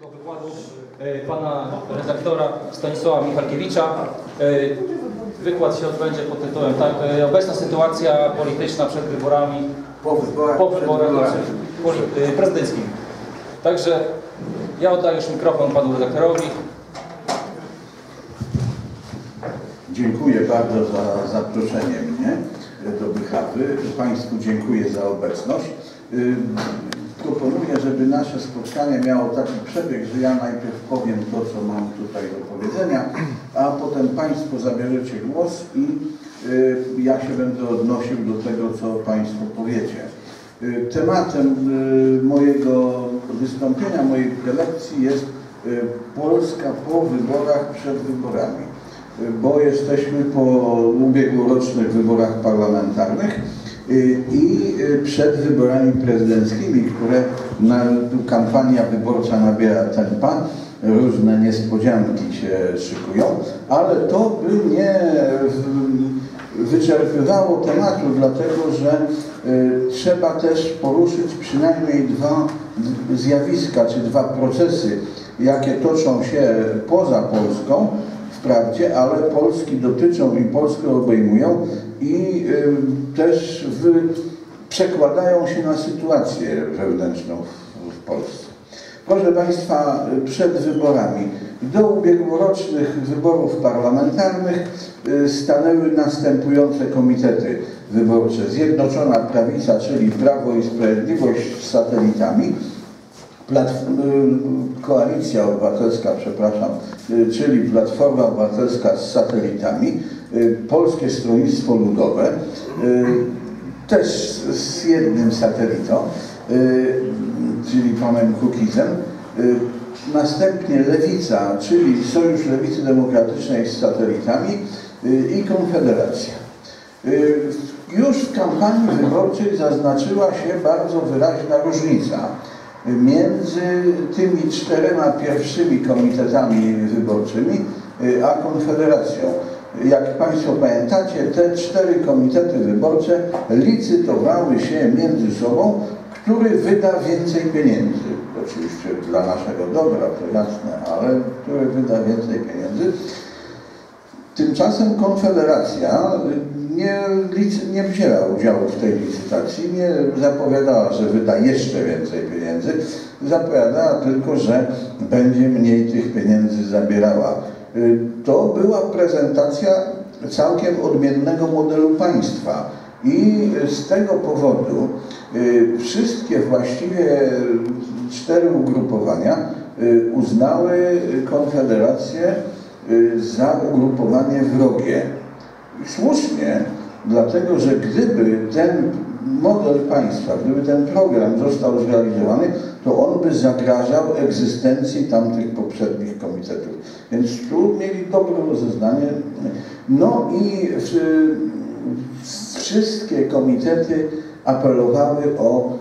tego wykładu pana redaktora Stanisława Michalkiewicza. Wykład się odbędzie pod tytułem obecna sytuacja polityczna przed wyborami, po wyborach prezydenckimi. Także ja oddaję już mikrofon panu redaktorowi. Dziękuję bardzo za zaproszenie mnie do Bychawy. Państwu dziękuję za obecność. Proponuję, żeby nasze spotkanie miało taki przebieg, że ja najpierw powiem to, co mam tutaj do powiedzenia, a potem Państwo zabierzecie głos i ja się będę odnosił do tego, co Państwo powiecie. Tematem mojego wystąpienia, mojej prelekcji jest Polska po wyborach, przed wyborami, bo jesteśmy po ubiegłorocznych wyborach parlamentarnych i przed wyborami prezydenckimi, które kampania wyborcza nabiera tempa, różne niespodzianki się szykują, ale to by nie wyczerpywało tematu, dlatego że trzeba też poruszyć przynajmniej dwa zjawiska, czy dwa procesy, jakie toczą się poza Polską, wprawdzie, ale Polski dotyczą i Polskę obejmują i też przekładają się na sytuację wewnętrzną w Polsce. Proszę Państwa, przed wyborami do ubiegłorocznych wyborów parlamentarnych stanęły następujące komitety wyborcze. Zjednoczona Prawica, czyli Prawo i Sprawiedliwość z satelitami, Koalicja Obywatelska, przepraszam, czyli Platforma Obywatelska z satelitami, Polskie Stronnictwo Ludowe, też z jednym satelitą, czyli panem Kukizem, następnie Lewica, czyli Sojusz Lewicy Demokratycznej z satelitami i Konfederacja. Już w kampanii wyborczej zaznaczyła się bardzo wyraźna różnica między tymi czterema pierwszymi komitetami wyborczymi a Konfederacją. Jak Państwo pamiętacie, te cztery komitety wyborcze licytowały się między sobą, który wyda więcej pieniędzy. Oczywiście dla naszego dobra, to jasne, ale który wyda więcej pieniędzy. Tymczasem Konfederacja nie wzięła udziału w tej licytacji, nie zapowiadała, że wyda jeszcze więcej pieniędzy, zapowiadała tylko, że będzie mniej tych pieniędzy zabierała. To była prezentacja całkiem odmiennego modelu państwa i z tego powodu wszystkie właściwie cztery ugrupowania uznały Konfederację za ugrupowanie wrogie. I słusznie, dlatego że gdyby ten model państwa, gdyby ten program został zrealizowany, to on by zagrażał egzystencji tamtych poprzednich komitetów. Więc tu mieli dobre rozeznanie. No i wszystkie komitety apelowały o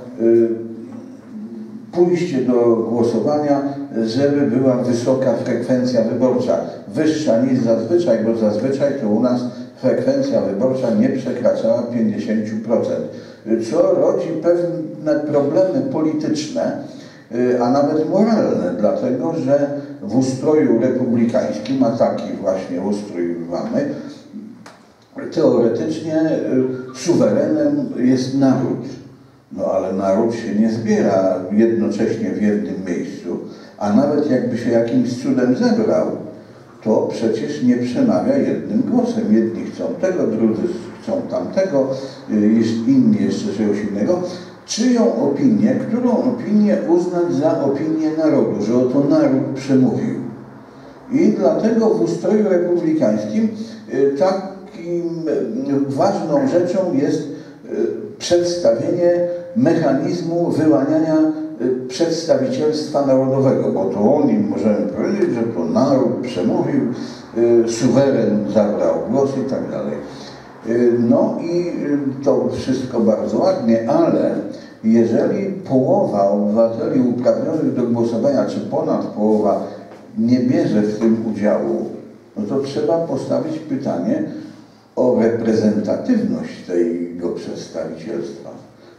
pójście do głosowania, żeby była wysoka frekwencja wyborcza, wyższa niż zazwyczaj, bo zazwyczaj to u nas frekwencja wyborcza nie przekraczała 50%, co rodzi pewne problemy polityczne, a nawet moralne, dlatego że w ustroju republikańskim, a taki właśnie ustrój mamy, teoretycznie suwerenem jest naród. No ale naród się nie zbiera jednocześnie w jednym miejscu, a nawet jakby się jakimś cudem zebrał, to przecież nie przemawia jednym głosem. Jedni chcą tego, drudzy chcą tamtego, inni jeszcze czegoś innego. Czyją opinię, którą opinię uznać za opinię narodu, że oto naród przemówił. I dlatego w ustroju republikańskim takim ważną rzeczą jest przedstawienie mechanizmu wyłaniania przedstawicielstwa narodowego, bo to o nim możemy powiedzieć, że to naród przemówił, suweren zabrał głos i tak dalej. No i to wszystko bardzo ładnie, ale jeżeli połowa obywateli uprawnionych do głosowania, czy ponad połowa nie bierze w tym udziału, no to trzeba postawić pytanie o reprezentatywność tego przedstawicielstwa.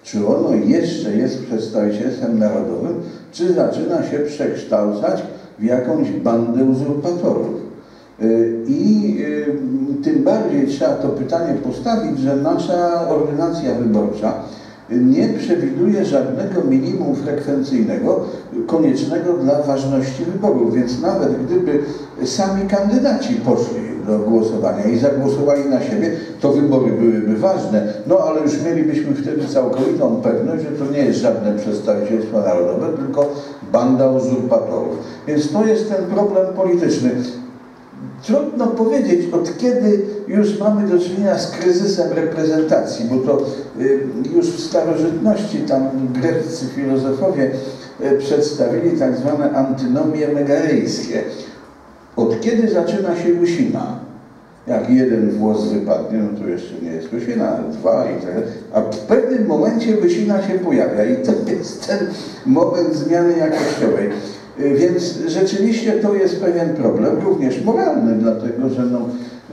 Czy ono jeszcze jest przedstawicielstwem narodowym, czy zaczyna się przekształcać w jakąś bandę uzurpatorów. I tym bardziej trzeba to pytanie postawić, że nasza ordynacja wyborcza nie przewiduje żadnego minimum frekwencyjnego koniecznego dla ważności wyborów, więc nawet gdyby sami kandydaci poszli do głosowania i zagłosowali na siebie, to wybory byłyby ważne, no ale już mielibyśmy wtedy całkowitą pewność, że to nie jest żadne przedstawicielstwo narodowe, tylko banda uzurpatorów. Więc to jest ten problem polityczny. Trudno powiedzieć, od kiedy już mamy do czynienia z kryzysem reprezentacji, bo to już w starożytności tam greccy filozofowie przedstawili tak zwane antynomie megarejskie. Od kiedy zaczyna się łysina? Jak jeden włos wypadnie, no to jeszcze nie jest łysina, dwa i tak dalej. A w pewnym momencie łysina się pojawia i to jest ten moment zmiany jakościowej. Więc rzeczywiście to jest pewien problem, również moralny, dlatego że no,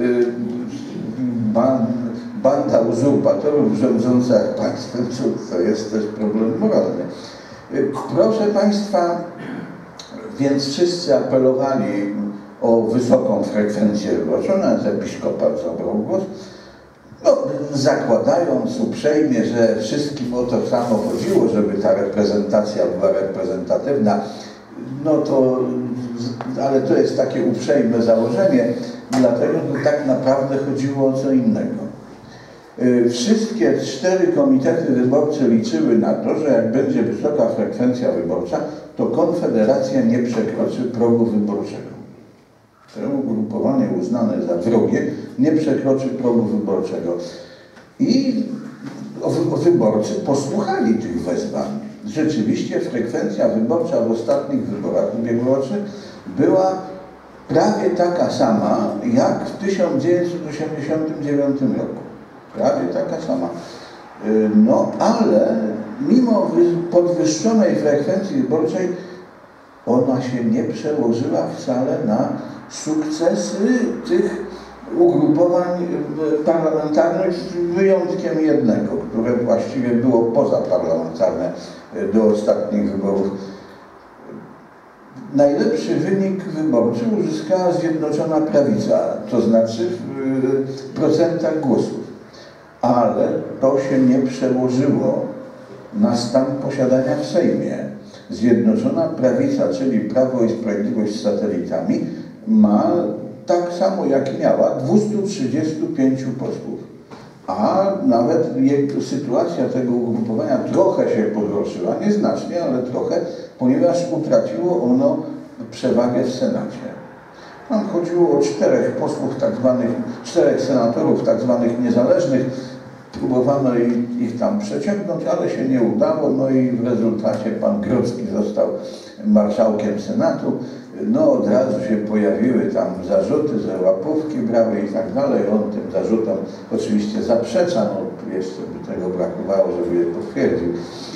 banda uzurpatorów rządząca państwem to jest też problem moralny. Proszę Państwa, więc wszyscy apelowali o wysoką frekwencję wyborczą, nawet episkopat zabrał głos, no, zakładając uprzejmie, że wszystkim o to samo chodziło, żeby ta reprezentacja była reprezentatywna. No to, ale to jest takie uprzejme założenie, dlatego że tak naprawdę chodziło o co innego. Wszystkie 4 komitety wyborcze liczyły na to, że jak będzie wysoka frekwencja wyborcza, to Konfederacja nie przekroczy progu wyborczego. To ugrupowanie uznane za wrogie nie przekroczy progu wyborczego. I wyborcy posłuchali tych wezwań. Rzeczywiście frekwencja wyborcza w ostatnich wyborach ubiegłorocznych była prawie taka sama jak w 1989 roku. Prawie taka sama. No ale mimo podwyższonej frekwencji wyborczej ona się nie przełożyła wcale na sukcesy tych ugrupowań parlamentarnych z wyjątkiem jednego, które właściwie było pozaparlamentarne do ostatnich wyborów. Najlepszy wynik wyborczy uzyskała Zjednoczona Prawica, to znaczy w procentach głosów. Ale to się nie przełożyło na stan posiadania w Sejmie. Zjednoczona Prawica, czyli Prawo i Sprawiedliwość z satelitami, ma tak samo jak miała 235 posłów. A nawet sytuacja tego ugrupowania trochę się pogorszyła, nieznacznie, ale trochę, ponieważ utraciło ono przewagę w Senacie. Tam chodziło o 4 posłów, 4 senatorów tak zwanych niezależnych. Próbowano ich tam przeciągnąć, ale się nie udało, no i w rezultacie pan Grodzki został marszałkiem Senatu. No od razu się pojawiły tam zarzuty, że łapówki brały i tak dalej. On tym zarzutom oczywiście zaprzecza, no jeszcze by tego brakowało, żeby je potwierdził.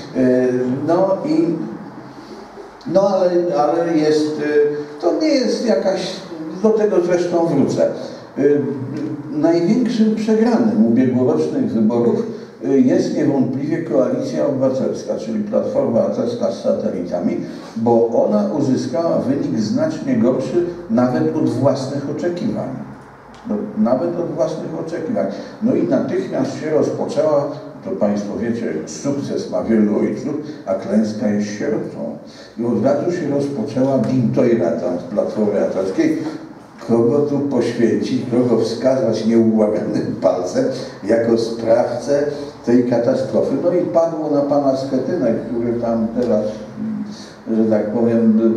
Ale jest, to nie jest jakaś, do tego zresztą wrócę. Największym przegranym ubiegłorocznych wyborów jest niewątpliwie Koalicja Obywatelska, czyli Platforma Obywatelska z satelitami, bo ona uzyskała wynik znacznie gorszy nawet od własnych oczekiwań. Nawet od własnych oczekiwań. No i natychmiast się rozpoczęła, to Państwo wiecie, sukces ma wielu ojców, a klęska jest sierotą. I od razu się rozpoczęła dintojra tam z Platformy Obywatelskiej, kogo tu poświęcić, kogo wskazać nieubłaganym palcem jako sprawcę tej katastrofy. No i padło na pana Schetynę, który tam teraz, że tak powiem,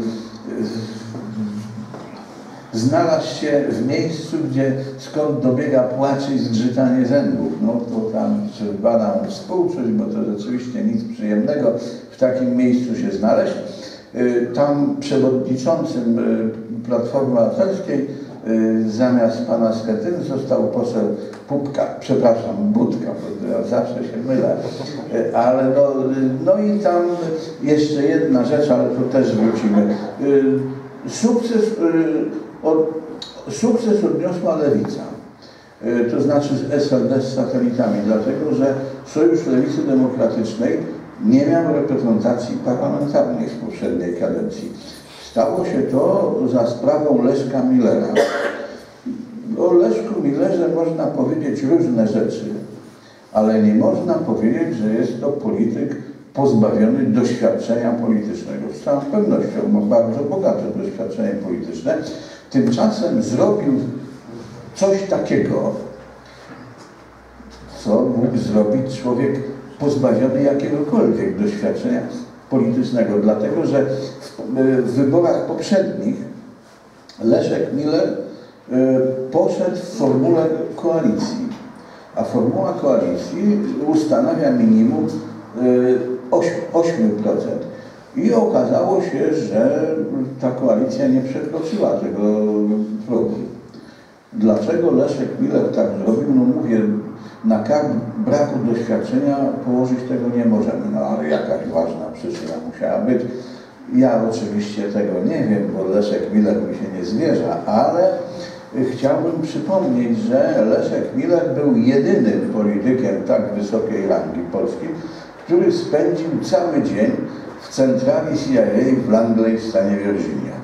znalazł się w miejscu, skąd dobiega płacz i zgrzytanie zębów. No to tam trzeba nam współczuć, bo to rzeczywiście nic przyjemnego w takim miejscu się znaleźć. Tam przewodniczącym Platformy Obywatelskiej zamiast pana Schetyny został poseł Budka, bo ja zawsze się mylę. Ale no i tam jeszcze jedna rzecz, ale to też wrócimy. Sukces odniosła Lewica. to znaczy z SLD z satelitami, dlatego że Sojusz Lewicy Demokratycznej nie miał reprezentacji parlamentarnej w poprzedniej kadencji. Stało się to za sprawą Leszka Millera. O Leszku Millerze można powiedzieć różne rzeczy, ale nie można powiedzieć, że jest to polityk pozbawiony doświadczenia politycznego. Z całą pewnością ma bardzo bogate doświadczenie polityczne. Tymczasem zrobił coś takiego, co mógł zrobić człowiek pozbawiony jakiegokolwiek doświadczenia politycznego. Dlatego, że w wyborach poprzednich Leszek Miller poszedł w formule koalicji, a formuła koalicji ustanawia minimum 8%. I okazało się, że ta koalicja nie przekroczyła tego progu. Dlaczego Leszek Miller tak zrobił? No mówię, na karb braku doświadczenia położyć tego nie możemy, no ale jakaś ważna przyczyna musiała być. Ja oczywiście tego nie wiem, bo Leszek Miller mi się nie zwierza, ale chciałbym przypomnieć, że Leszek Miller był jedynym politykiem tak wysokiej rangi polskiej, który spędził cały dzień w centrali CIA w Langley w stanie Virginia.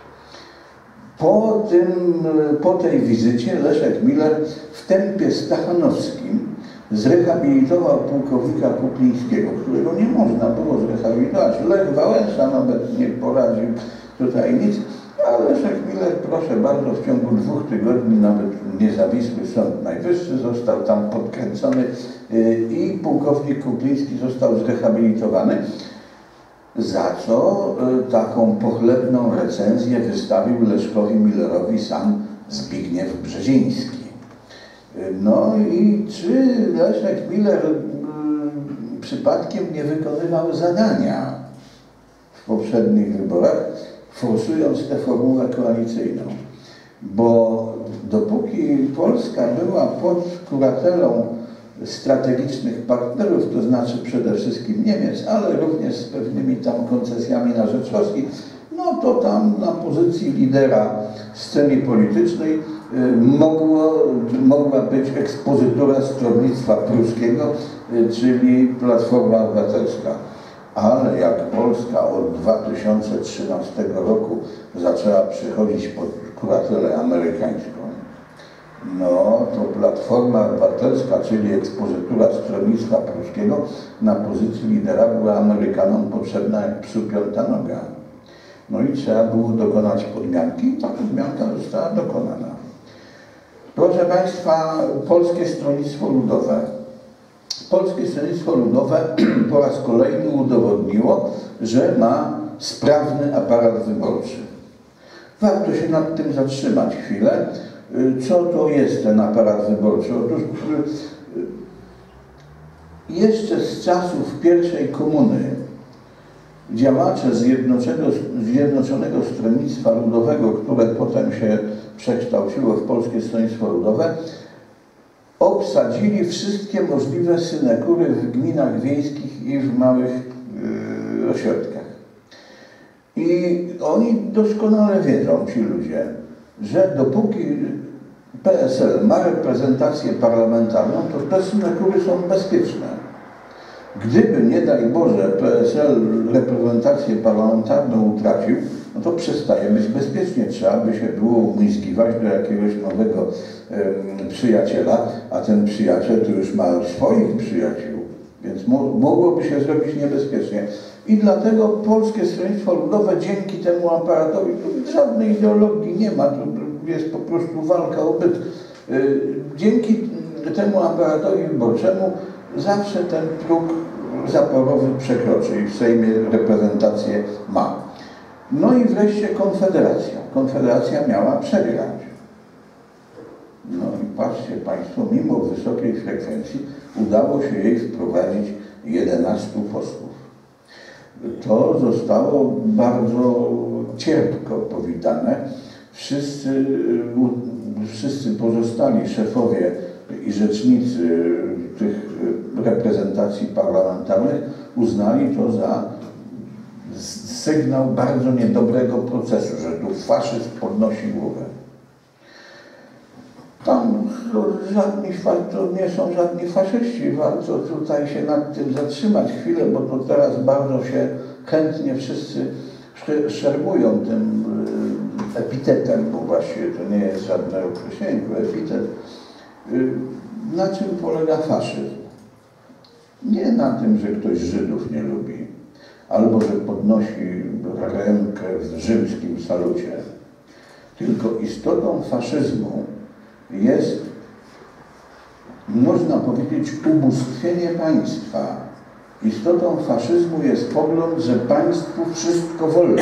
Po tej wizycie Leszek Miller w tempie stachanowskim zrehabilitował pułkownika Kuplińskiego, którego nie można było zrehabilitować. Lech Wałęsa nawet nie poradził tutaj nic, a Leszek Miller, proszę bardzo, w ciągu 2 tygodni nawet niezawisły Sąd Najwyższy został tam podkręcony i pułkownik Kupliński został zrehabilitowany, za co taką pochlebną recenzję wystawił Leszkowi Millerowi sam Zbigniew Brzeziński. No i czy Leszek Miller przypadkiem nie wykonywał zadania w poprzednich wyborach, forsując tę formułę koalicyjną? Bo dopóki Polska była pod kuratelą strategicznych partnerów, to znaczy przede wszystkim Niemiec, ale również z pewnymi tam koncesjami na rzecz Rosji, no to tam na pozycji lidera sceny politycznej mogła być ekspozytura stronnictwa pruskiego, czyli Platforma Obywatelska. Ale jak Polska od 2013 roku zaczęła przychodzić pod kuratelę amerykańską, no to Platforma Obywatelska, czyli ekspozytura stronnictwa pruskiego, na pozycji lidera była Amerykanom potrzebna jak psu piąta noga. No i trzeba było dokonać podmianki i ta podmianka została dokonana. Proszę Państwa, Polskie Stronnictwo Ludowe. Polskie Stronnictwo Ludowe po raz kolejny udowodniło, że ma sprawny aparat wyborczy. Warto się nad tym zatrzymać chwilę. Co to jest ten aparat wyborczy? Otóż jeszcze z czasów pierwszej komuny działacze Zjednoczonego Stronnictwa Ludowego, które potem się przekształciło w Polskie Stronnictwo Ludowe, obsadzili wszystkie możliwe synekury w gminach wiejskich i w małych ośrodkach. I oni doskonale wiedzą, ci ludzie, że dopóki PSL ma reprezentację parlamentarną, to te synekury są bezpieczne. Gdyby, nie daj Boże, PSL reprezentację parlamentarną utracił, no to przestaje być bezpiecznie. Trzeba by się było umizgiwać do jakiegoś nowego przyjaciela, a ten przyjaciel to już ma swoich przyjaciół, więc mogłoby się zrobić niebezpiecznie. I dlatego Polskie Stronnictwo Ludowe dzięki temu aparatowi, żadnej ideologii nie ma, to jest po prostu walka o byt. Dzięki temu aparatowi wyborczemu zawsze ten próg zaporowy przekroczy i w Sejmie reprezentację ma. No i wreszcie Konfederacja. Konfederacja miała przegrać. No i patrzcie Państwo, mimo wysokiej frekwencji udało się jej wprowadzić 11 posłów. To zostało bardzo cierpko powitane. Wszyscy pozostali szefowie i rzecznicy tych reprezentacji parlamentarnych uznali to za sygnał bardzo niedobrego procesu, że tu faszyzm podnosi głowę. Tam to nie są żadni faszyści. Warto tutaj się nad tym zatrzymać chwilę, bo to teraz bardzo się chętnie wszyscy szermują tym epitetem, bo właściwie to nie jest żadne określenie, tylko epitet. Na czym polega faszyzm? Nie na tym, że ktoś Żydów nie lubi, albo że podnosi rękę w rzymskim salucie. Tylko istotą faszyzmu jest, można powiedzieć, ubóstwienie państwa. Istotą faszyzmu jest pogląd, że państwu wszystko wolno.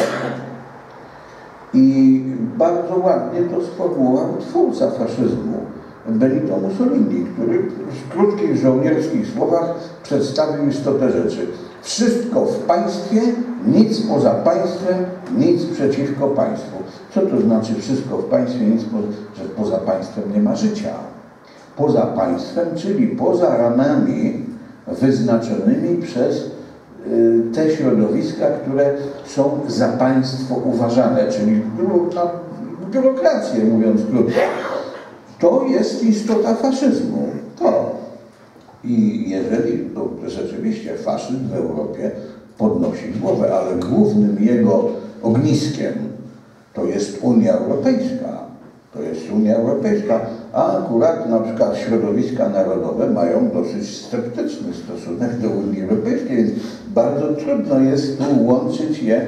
I bardzo ładnie to sformułował twórca faszyzmu, Benito Mussolini, który w krótkich żołnierskich słowach przedstawił istotę rzeczy. Wszystko w państwie, nic poza państwem, nic przeciwko państwu. Co to znaczy wszystko w państwie, nic że poza państwem nie ma życia? Poza państwem, czyli poza ramami wyznaczonymi przez te środowiska, które są za państwo uważane, czyli biurokrację, mówiąc krótko. To jest istota faszyzmu. To. I jeżeli to rzeczywiście faszyzm w Europie podnosi głowę, ale głównym jego ogniskiem to jest Unia Europejska. To jest Unia Europejska, a akurat na przykład środowiska narodowe mają dosyć sceptyczny stosunek do Unii Europejskiej, więc bardzo trudno jest tu łączyć je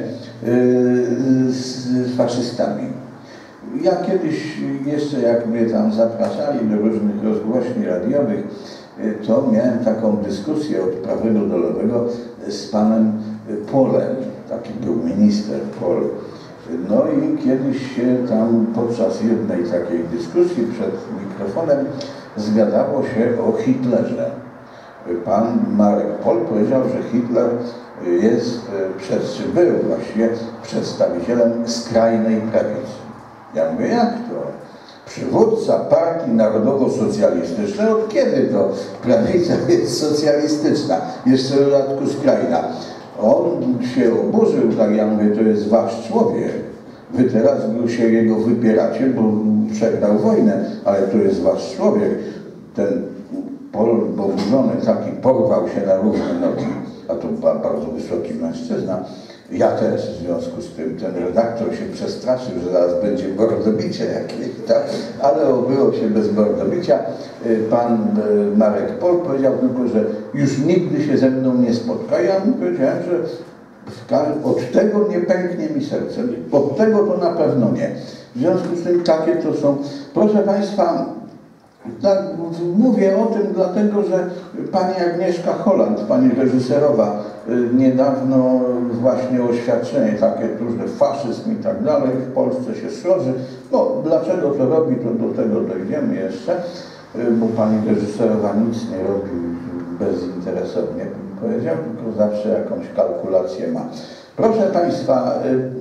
z faszystami. Ja kiedyś jeszcze, jak mnie tam zapraszali do różnych rozgłośni radiowych, to miałem taką dyskusję od prawego do lewego z panem Polem, taki był minister Pol. No i kiedyś się tam podczas jednej takiej dyskusji przed mikrofonem zgadało się o Hitlerze. Pan Marek Pol powiedział, że Hitler jest, czy był właściwie przedstawicielem skrajnej prawicy. Ja mówię, jak to? Przywódca partii narodowo-socjalistycznej, od kiedy to prawica jest socjalistyczna? Jeszcze w dodatku skrajna. On się oburzył, tak ja mówię, to jest wasz człowiek. Wy teraz się jego wypieracie, bo przegrał wojnę, ale to jest wasz człowiek. Ten oburzony taki porwał się na równe nogi, a to bardzo wysoki mężczyzna. Ja też w związku z tym, ten redaktor się przestraszył, że zaraz będzie mordobicie jakieś, tak? Ale obyło się bez mordobicia. Pan Marek Pol powiedział tylko, że już nigdy się ze mną nie spotka. Ja mu powiedziałem, że od tego nie pęknie mi serce, od tego to na pewno nie. W związku z tym takie to są. Proszę Państwa, tak, mówię o tym dlatego, że pani Agnieszka Holland, pani reżyserowa, niedawno właśnie oświadczenie takie różne faszyzm i tak dalej w Polsce się szerzy. No, dlaczego to robi, to do tego dojdziemy jeszcze, bo pani reżyserowa nic nie robi bezinteresownie, bym powiedział, tylko zawsze jakąś kalkulację ma. Proszę Państwa,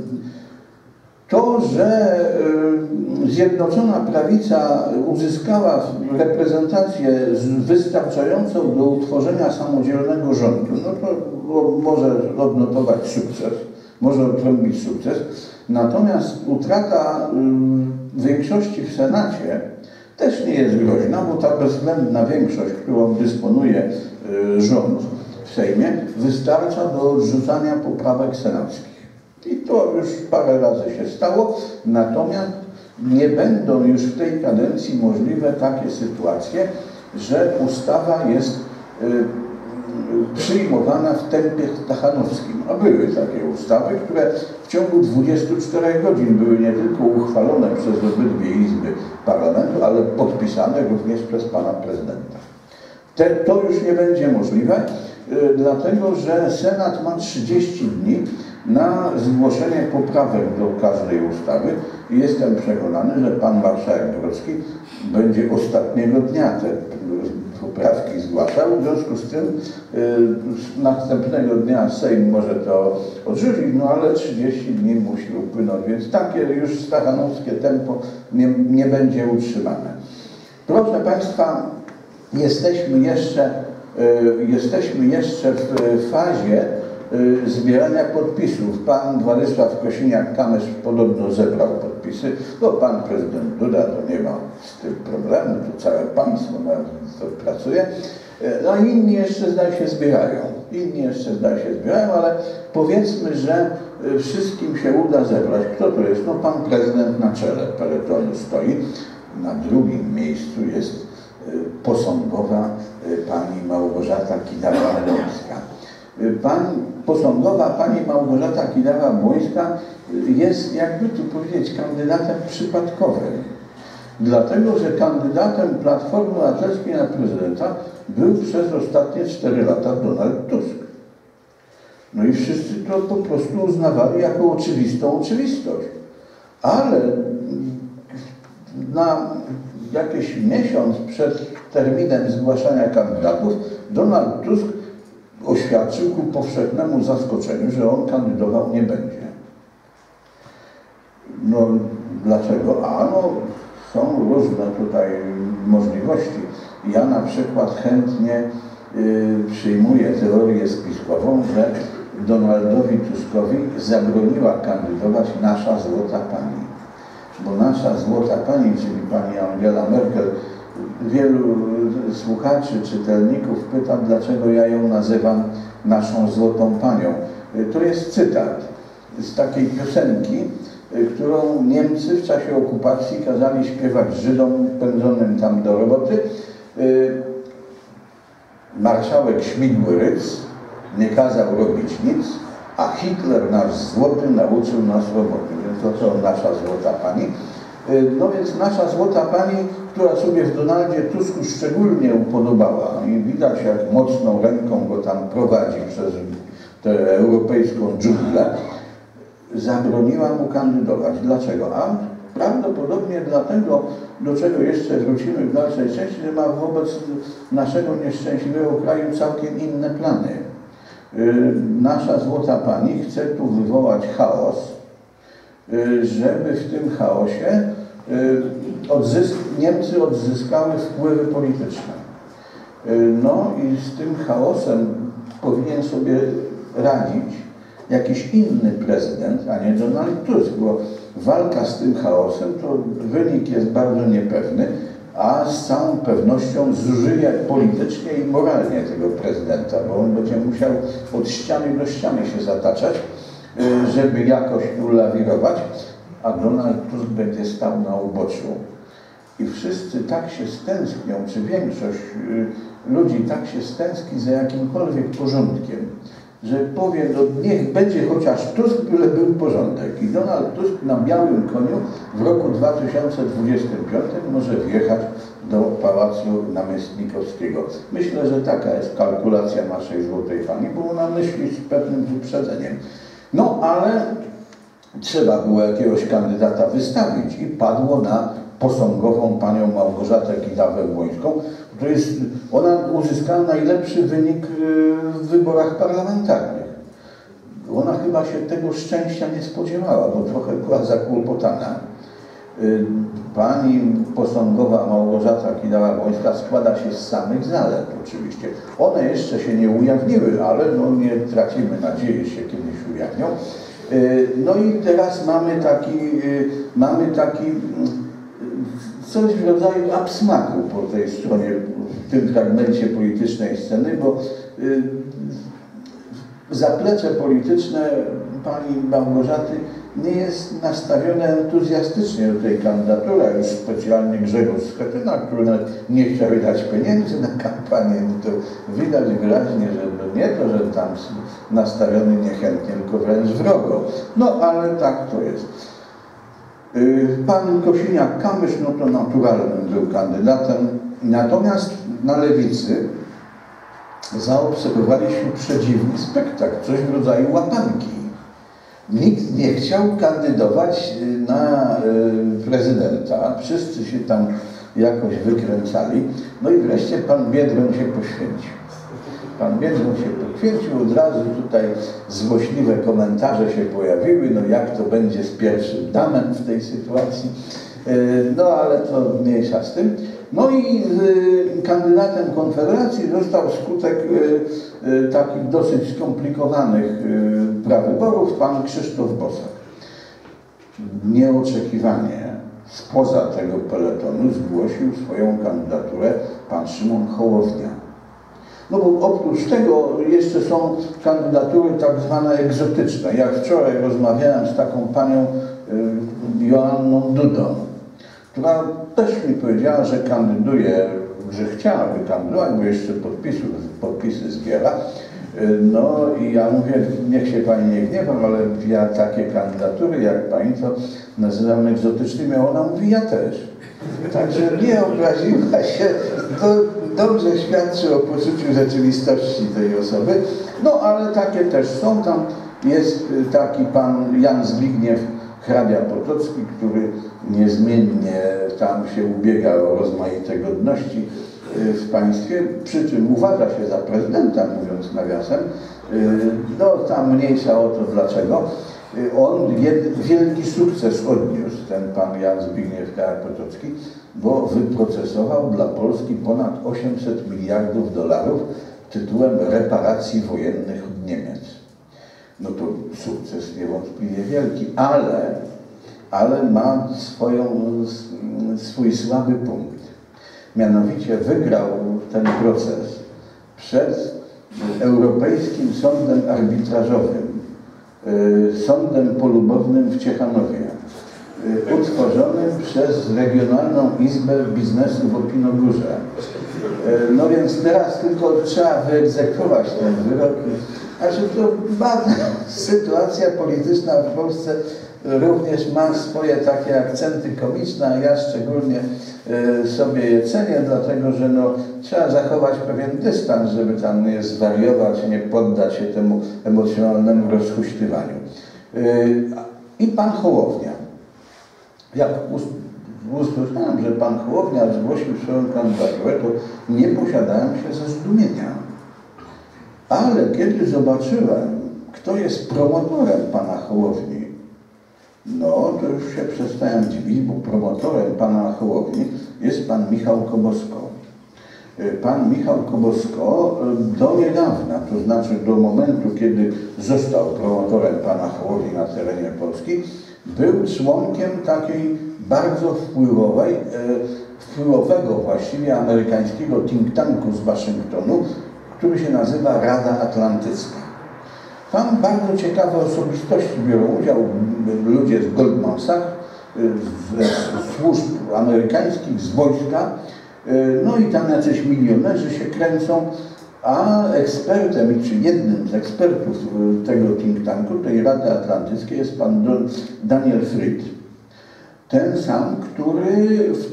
to, że Zjednoczona Prawica uzyskała reprezentację wystarczającą do utworzenia samodzielnego rządu, no to może odnotować sukces, może odtrąbić sukces. Natomiast utrata większości w Senacie też nie jest groźna, bo ta bezwzględna większość, którą dysponuje rząd w Sejmie, wystarcza do odrzucania poprawek senackich. I to już parę razy się stało, natomiast nie będą już w tej kadencji możliwe takie sytuacje, że ustawa jest przyjmowana w tempie stachanowskim. A były takie ustawy, które w ciągu 24 godzin były nie tylko uchwalone przez obydwie izby parlamentu, ale podpisane również przez pana prezydenta. To już nie będzie możliwe, dlatego że Senat ma 30 dni na zgłoszenie poprawek do każdej ustawy i jestem przekonany, że pan marszałek Grodzki będzie ostatniego dnia te poprawki zgłaszał. W związku z tym następnego dnia Sejm może to odrzucić, no ale 30 dni musi upłynąć, więc takie już stachanowskie tempo nie będzie utrzymane. Proszę Państwa, jesteśmy jeszcze w fazie zbierania podpisów. Pan Władysław Kosiniak-Kamysz podobno zebrał podpisy. No pan prezydent Duda to nie ma z tym problemu, to całe państwo to pracuje. No i inni jeszcze zdaje się zbierają. Ale powiedzmy, że wszystkim się uda zebrać. Kto to jest? No pan prezydent na czele peletonu stoi. Na drugim miejscu jest posągowa pani Małgorzata Kidawa-Błońska. Posągowa pani Małgorzata Kidawa-Błońska jest, jakby tu powiedzieć, kandydatem przypadkowym. Dlatego, że kandydatem Platformy Obywatelskiej na prezydenta był przez ostatnie 4 lata Donald Tusk. No i wszyscy to po prostu uznawali jako oczywistą oczywistość. Ale na jakiś miesiąc przed terminem zgłaszania kandydatów Donald Tusk oświadczył ku powszechnemu zaskoczeniu, że on kandydował nie będzie. No dlaczego? Są różne tutaj możliwości. Ja na przykład chętnie przyjmuję teorię spiskową, że Donaldowi Tuskowi zabroniła kandydować nasza złota pani. Bo nasza złota pani, czyli pani Angela Merkel, wielu słuchaczy, czytelników pyta, dlaczego ja ją nazywam naszą złotą panią. To jest cytat z takiej piosenki, którą Niemcy w czasie okupacji kazali śpiewać Żydom pędzonym tam do roboty. Marszałek Śmigły-Rydz nie kazał robić nic, a Hitler, nasz złoty, nauczył nas roboty. Więc to nasza złota pani. No więc nasza złota pani, która sobie w Donaldzie Tusku szczególnie upodobała i widać, jak mocną ręką go tam prowadzi przez tę europejską dżunglę, zabroniła mu kandydować. Dlaczego? A prawdopodobnie dlatego, do czego jeszcze wrócimy w dalszej części, że ma wobec naszego nieszczęśliwego kraju całkiem inne plany. Nasza złota pani chce tu wywołać chaos, żeby w tym chaosie Niemcy odzyskały wpływy polityczne. No i z tym chaosem powinien sobie radzić jakiś inny prezydent, a nie Donald Tusk, bo walka z tym chaosem, to wynik jest bardzo niepewny, a z całą pewnością zużyje politycznie i moralnie tego prezydenta, bo on będzie musiał od ściany do ściany się zataczać, żeby jakoś ulawirować, a Donald Tusk będzie stał na uboczu. I wszyscy tak się stęsknią, czy większość ludzi tak się stęskni za jakimkolwiek porządkiem, że powie, no niech będzie chociaż Tusk, byle był porządek. I Donald Tusk na białym koniu w roku 2025 może wjechać do Pałacu Namiestnikowskiego. Myślę, że taka jest kalkulacja naszej złotej pani, bo ona myśli z pewnym wyprzedzeniem. No ale trzeba było jakiegoś kandydata wystawić i padło na posągową panią Małgorzatę Kidawę-Błońską, ona uzyskała najlepszy wynik w wyborach parlamentarnych. Ona chyba się tego szczęścia nie spodziewała, bo trochę była zakłopotana. Pani posągowa Małgorzata Kidawa-Błońska składa się z samych zalet oczywiście. One jeszcze się nie ujawniły, ale no nie tracimy nadziei, że się kiedyś ujawnią. No i teraz mamy taki coś w rodzaju absmaku po tej stronie, w tym fragmencie politycznej sceny, bo zaplecze polityczne pani Małgorzaty nie jest nastawione entuzjastycznie do tej kandydatury, a już specjalnie Grzegorz Schetyna, który nawet nie chciał dać pieniędzy na kampanię, to widać wyraźnie, że nie to, że tam nastawiony niechętnie, tylko wręcz wrogo. No ale tak to jest. Pan Kosiniak-Kamysz, no to naturalnym był kandydatem, natomiast na lewicy zaobserwowaliśmy przedziwny spektakl, coś w rodzaju łapanki. Nikt nie chciał kandydować na prezydenta, wszyscy się tam jakoś wykręcali, no i wreszcie pan Biedroń się poświęcił. Pan Biedroń się poświęcił, od razu tutaj złośliwe komentarze się pojawiły, no jak to będzie z pierwszym damem w tej sytuacji, no ale to mniejsza z tym. No i kandydatem Konfederacji został wskutek takich dosyć skomplikowanych prawyborów pan Krzysztof Bosak. Nieoczekiwanie spoza tego peletonu zgłosił swoją kandydaturę pan Szymon Hołownia. No bo oprócz tego jeszcze są kandydatury tak zwane egzotyczne. Jak wczoraj rozmawiałem z taką panią Joanną Dudą, która też mi powiedziała, że kandyduje, że chciałaby kandydować, bo jeszcze podpisy zbiera. No i ja mówię, niech się pani nie gniewa, ale ja takie kandydatury jak pani to nazywam egzotycznymi, a ona mówi, ja też. Także nie obraziła się, to dobrze świadczy o poczuciu rzeczywistości tej osoby. No ale takie też są, tam jest taki pan Jan Zbigniew Hrabia-Potocki, który niezmiennie tam się ubiega o rozmaite godności w państwie, przy czym uważa się za prezydenta, mówiąc nawiasem. No tam mniejsza o to dlaczego. On wielki sukces odniósł, ten pan Jan Zbigniew Hrabia-Potocki, bo wyprocesował dla Polski ponad 800 miliardów dolarów tytułem reparacji wojennych od Niemiec. No to sukces niewątpliwie wielki, ale ma swój słaby punkt. Mianowicie wygrał ten proces przed Europejskim Sądem Arbitrażowym, Sądem Polubownym w Ciechanowie, utworzonym przez Regionalną Izbę Biznesu w Opinogórze. No więc teraz tylko trzeba wyegzekwować ten wyrok. Znaczy to bardzo sytuacja polityczna w Polsce również ma swoje takie akcenty komiczne, a ja szczególnie sobie je cenię, dlatego że no, trzeba zachować pewien dystans, żeby tam nie zwariować, nie poddać się temu emocjonalnemu rozhuśtywaniu. I pan Hołownia. Jak usłyszałem, że pan Hołownia zgłosił swoją kandydaturę, to nie posiadałem się ze zdumienia. Ale kiedy zobaczyłem, kto jest promotorem pana Hołowni, no to już się przestałem dziwić, bo promotorem pana Hołowni jest pan Michał Kobosko. Pan Michał Kobosko do niedawna, to znaczy do momentu, kiedy został promotorem pana Hołowni na terenie Polski, był członkiem takiej bardzo wpływowego właściwie amerykańskiego think tanku z Waszyngtonu, który się nazywa Rada Atlantycka. Tam bardzo ciekawe osobistości biorą udział, ludzie z Goldman Sachs, z służb amerykańskich, z wojska, no i tam jacyś milionerzy się kręcą, a ekspertem, czy jednym z ekspertów tego think tanku, tej Rady Atlantyckiej jest pan Daniel Fried. Ten sam, który w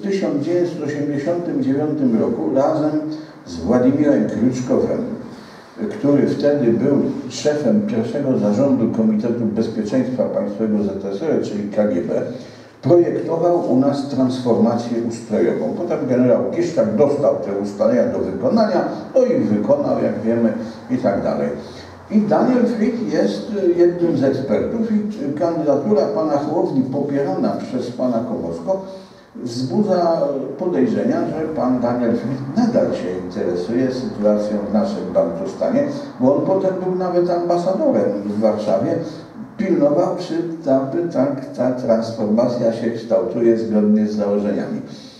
1989 roku razem z Władimirem Kruczkowem, który wtedy był szefem pierwszego zarządu Komitetu Bezpieczeństwa Państwowego ZSRR, czyli KGB, projektował u nas transformację ustrojową. Potem generał Kiszczak dostał te ustalenia do wykonania, no i wykonał, jak wiemy, i tak dalej. I Daniel Fried jest jednym z ekspertów i kandydatura pana Hołowni popierana przez pana Kobosko wzbudza podejrzenia, że pan Daniel Fried nadal się interesuje sytuacją w naszym Bałtostanie, bo on potem był nawet ambasadorem w Warszawie, pilnował, czy ta transformacja się kształtuje zgodnie z założeniami.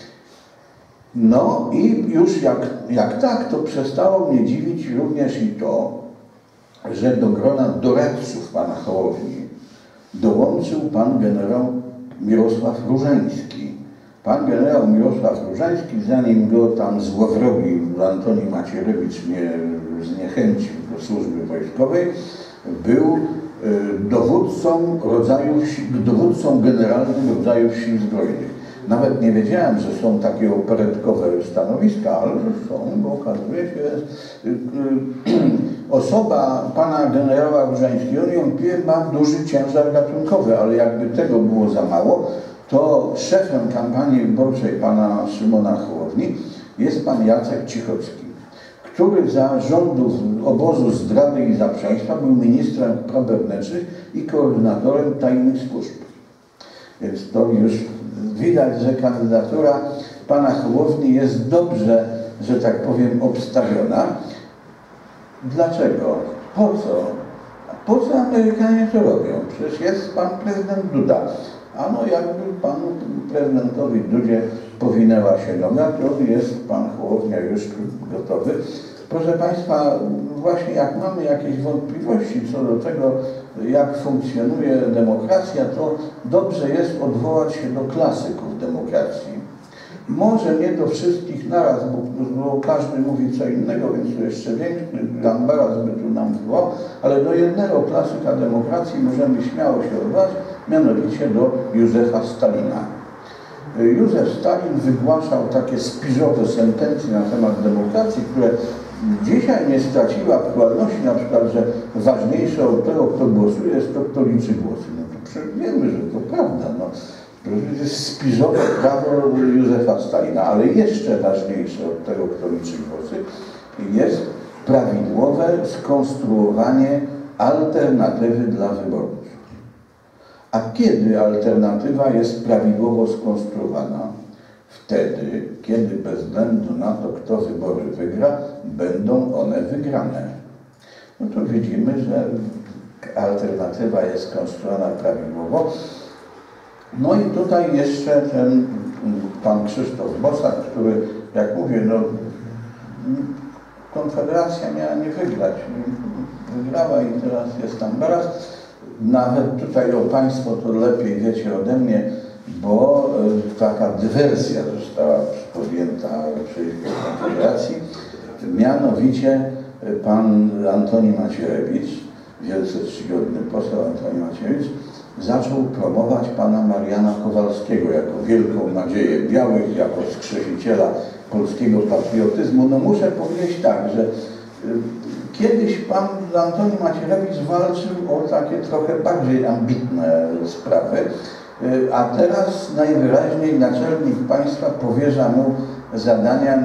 No i już jak tak, to przestało mnie dziwić również i to, że do grona doradców pana Hołowni dołączył pan generał Mirosław Różański. Pan generał Mirosław Różański, zanim go tam złowrogi Antoni Macierewicz nie zniechęcił do służby wojskowej, był dowódcą generalnym rodzajów sił zbrojnych. Nawet nie wiedziałem, że są takie operetkowe stanowiska, ale że są, bo okazuje się, osoba pana generała Różańskiego, on ma duży ciężar gatunkowy, ale jakby tego było za mało, to szefem kampanii wyborczej pana Szymona Hołowni jest pan Jacek Cichocki, który za rządów obozu zdrady i zaprzeństwa był ministrem spraw wewnętrznych i koordynatorem tajnych służb. Więc to już widać, że kandydatura pana Hołowni jest dobrze, że tak powiem, obstawiona. Dlaczego? Po co? Po co Amerykanie to robią? Przecież jest pan prezydent Duda. A no jakby panu prezydentowi Dudzie powinęła się noga, to jest pan Hołownia już gotowy. Proszę państwa, właśnie jak mamy jakieś wątpliwości co do tego, jak funkcjonuje demokracja, to dobrze jest odwołać się do klasyków demokracji. Może nie do wszystkich naraz, bo każdy mówi co innego, więc to jeszcze większy ambaras by tu nam było, ale do jednego klasyka demokracji możemy śmiało się odwołać, mianowicie do Józefa Stalina. Józef Stalin wygłaszał takie spiżowe sentencje na temat demokracji, które dzisiaj nie straciły aktualności, na przykład, że ważniejsze od tego, kto głosuje, jest to, kto liczy głosy. No to przecież wiemy, że to prawda. No. To jest spiżowe prawo Józefa Stalina, ale jeszcze ważniejsze od tego, kto liczy głosy, jest prawidłowe skonstruowanie alternatywy dla wyborów. A kiedy alternatywa jest prawidłowo skonstruowana? Wtedy, kiedy bez względu na to, kto wybory wygra, będą one wygrane. No to widzimy, że alternatywa jest skonstruowana prawidłowo. No i tutaj jeszcze ten pan Krzysztof Bosak, który, jak mówię, no, Konfederacja miała nie wygrać. Wygrała i teraz jest tam baraz. Nawet tutaj o państwo to lepiej wiecie ode mnie, bo taka dywersja została podjęta przeciwko Konfederacji. Mianowicie pan Antoni Macierewicz, wielce czcigodny poseł Antoni Macierewicz, zaczął promować pana Mariana Kowalskiego jako wielką nadzieję białych, jako skrzesiciela polskiego patriotyzmu. No muszę powiedzieć tak, że kiedyś pan Antoni Macierewicz walczył o takie trochę bardziej ambitne sprawy, a teraz najwyraźniej naczelnik państwa powierza mu zadania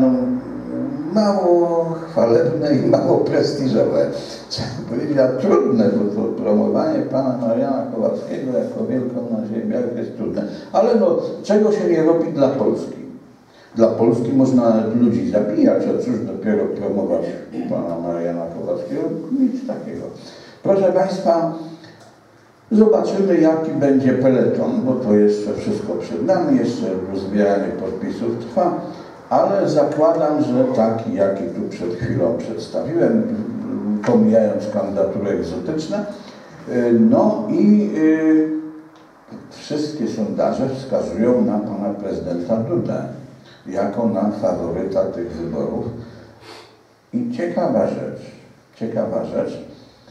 mało chwalebne i mało prestiżowe. Trzeba powiedzieć, a trudne, bo to promowanie pana Mariana Kowalskiego jako wielką nadzieję białych jest trudne. Ale no, czego się nie robi dla Polski? Dla Polski można nawet ludzi zabijać, a cóż dopiero promować pana Mariana Kowalskiego? Nic takiego. Proszę państwa, zobaczymy, jaki będzie peleton, bo to jeszcze wszystko przed nami, jeszcze zbieranie podpisów trwa, ale zakładam, że taki, jaki tu przed chwilą przedstawiłem, pomijając kandydatury egzotyczne, no i wszystkie sondaże wskazują na pana prezydenta Dudę jako na faworyta tych wyborów. I ciekawa rzecz,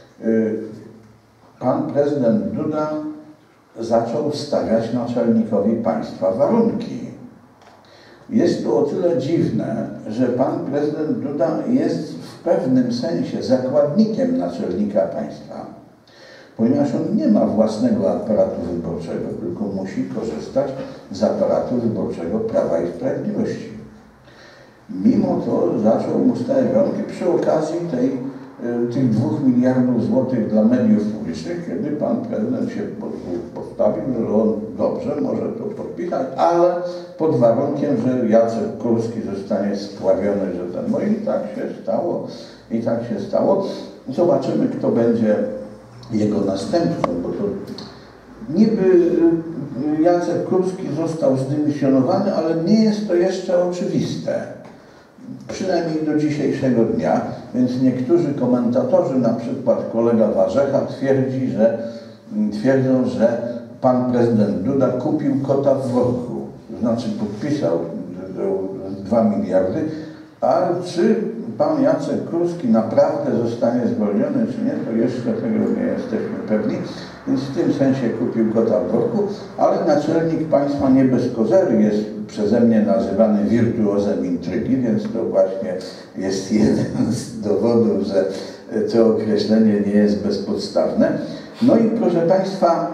pan prezydent Duda zaczął stawiać naczelnikowi państwa warunki. Jest to o tyle dziwne, że pan prezydent Duda jest w pewnym sensie zakładnikiem naczelnika państwa, ponieważ on nie ma własnego aparatu wyborczego, tylko musi korzystać z aparatu wyborczego Prawa i Sprawiedliwości. Mimo to zaczął mu stawiać warunki przy okazji tych 2 miliardów złotych dla mediów publicznych, kiedy pan prezydent się postawił, że on dobrze może to podpisać, ale pod warunkiem, że Jacek Kurski zostanie spławiony, że ten, no i tak się stało, Zobaczymy, kto będzie jego następcą, bo to niby Jacek Kurski został zdymisjonowany, ale nie jest to jeszcze oczywiste. Przynajmniej do dzisiejszego dnia, więc niektórzy komentatorzy, na przykład kolega Warzecha, twierdzą, że pan prezydent Duda kupił kota w worku, to znaczy podpisał 2 miliardy, a czy pan Jacek Kurski naprawdę zostanie zwolniony, czy nie, to jeszcze tego nie jesteśmy pewni, więc w tym sensie kupił kota w worku, ale naczelnik państwa nie bez kozery jest przeze mnie nazywany wirtuozem intrygi, więc to właśnie jest jeden z dowodów, że to określenie nie jest bezpodstawne. No i proszę państwa,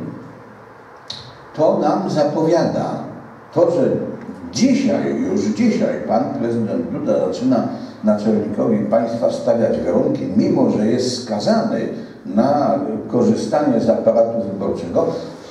to nam zapowiada to, że już dzisiaj pan prezydent Duda zaczyna naczelnikowi państwa stawiać warunki, mimo że jest skazany na korzystanie z aparatu wyborczego,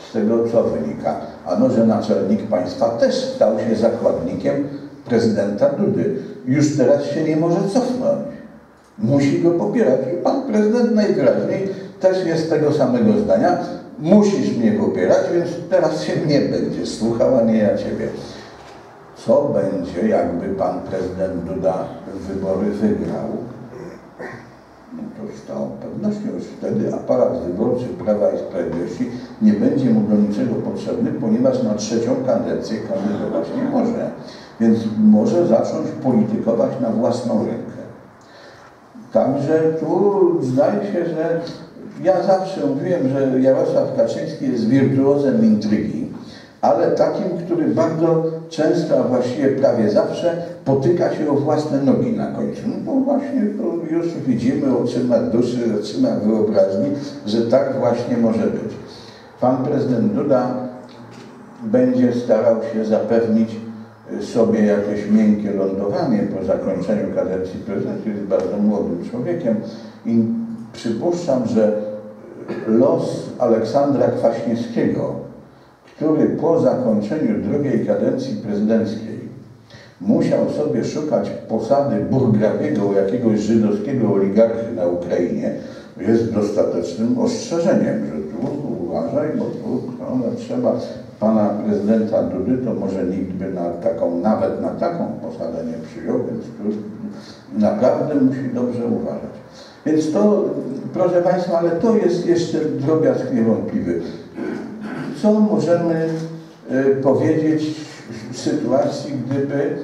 Z tego co wynika? Ano, że naczelnik państwa też stał się zakładnikiem prezydenta Dudy. Już teraz się nie może cofnąć. Musi go popierać. I pan prezydent najwyraźniej też jest tego samego zdania. Musisz mnie popierać, więc teraz się mnie będziesz słuchał, a nie ja ciebie. Co będzie, jakby pan prezydent Duda wybory wygrał? No to z całą pewnością już wtedy aparat wyborczy Prawa i Sprawiedliwości nie będzie mu do niczego potrzebny, ponieważ na trzecią kadencję kandydować nie może. Więc może zacząć politykować na własną rękę. Także tu zdaje się, że ja zawsze mówiłem, że Jarosław Kaczyński jest wirtuozem intrygi, ale takim, który bardzo często, a właściwie prawie zawsze potyka się o własne nogi na końcu. No bo właśnie to już widzimy oczyma duszy, oczyma wyobraźni, że tak właśnie może być. Pan prezydent Duda będzie starał się zapewnić sobie jakieś miękkie lądowanie po zakończeniu kadencji prezydenta. Jest bardzo młodym człowiekiem i przypuszczam, że los Aleksandra Kwaśniewskiego, który po zakończeniu drugiej kadencji prezydenckiej musiał sobie szukać posady burgrabiego u jakiegoś żydowskiego oligarchy na Ukrainie, jest dostatecznym ostrzeżeniem, że tu uważaj, bo tu trzeba pana prezydenta Dudy, to może nikt by nawet na taką posadę nie przyjął, więc tu naprawdę musi dobrze uważać. Więc to, proszę państwa, ale to jest jeszcze drobiazg niewątpliwy. Co możemy powiedzieć w sytuacji, gdyby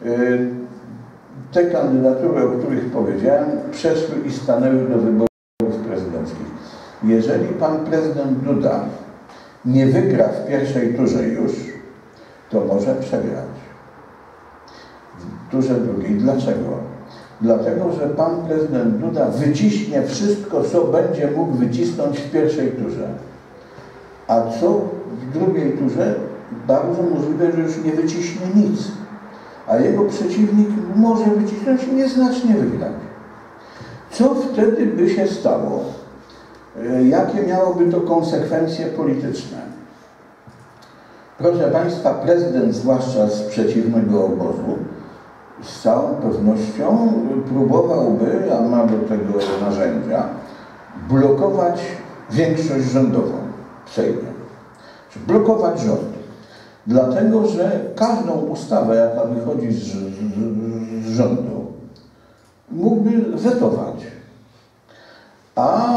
te kandydatury, o których powiedziałem, przeszły i stanęły do wyborów prezydenckich? Jeżeli pan prezydent Duda nie wygra w pierwszej turze już, to może przegrać w turze drugiej. Dlaczego? Dlatego, że pan prezydent Duda wyciśnie wszystko, co będzie mógł wycisnąć w pierwszej turze. A co w drugiej turze? Bardzo możliwe, że już nie wyciśnie nic. A jego przeciwnik może wycisnąć i nieznacznie wygrać. Co wtedy by się stało? Jakie miałoby to konsekwencje polityczne? Proszę państwa, prezydent, zwłaszcza z przeciwnego obozu, z całą pewnością próbowałby, a ma do tego narzędzia, blokować większość rządową w Sejmie. Czy blokować rząd. Dlatego, że każdą ustawę, jaka wychodzi z rządu, mógłby wetować. A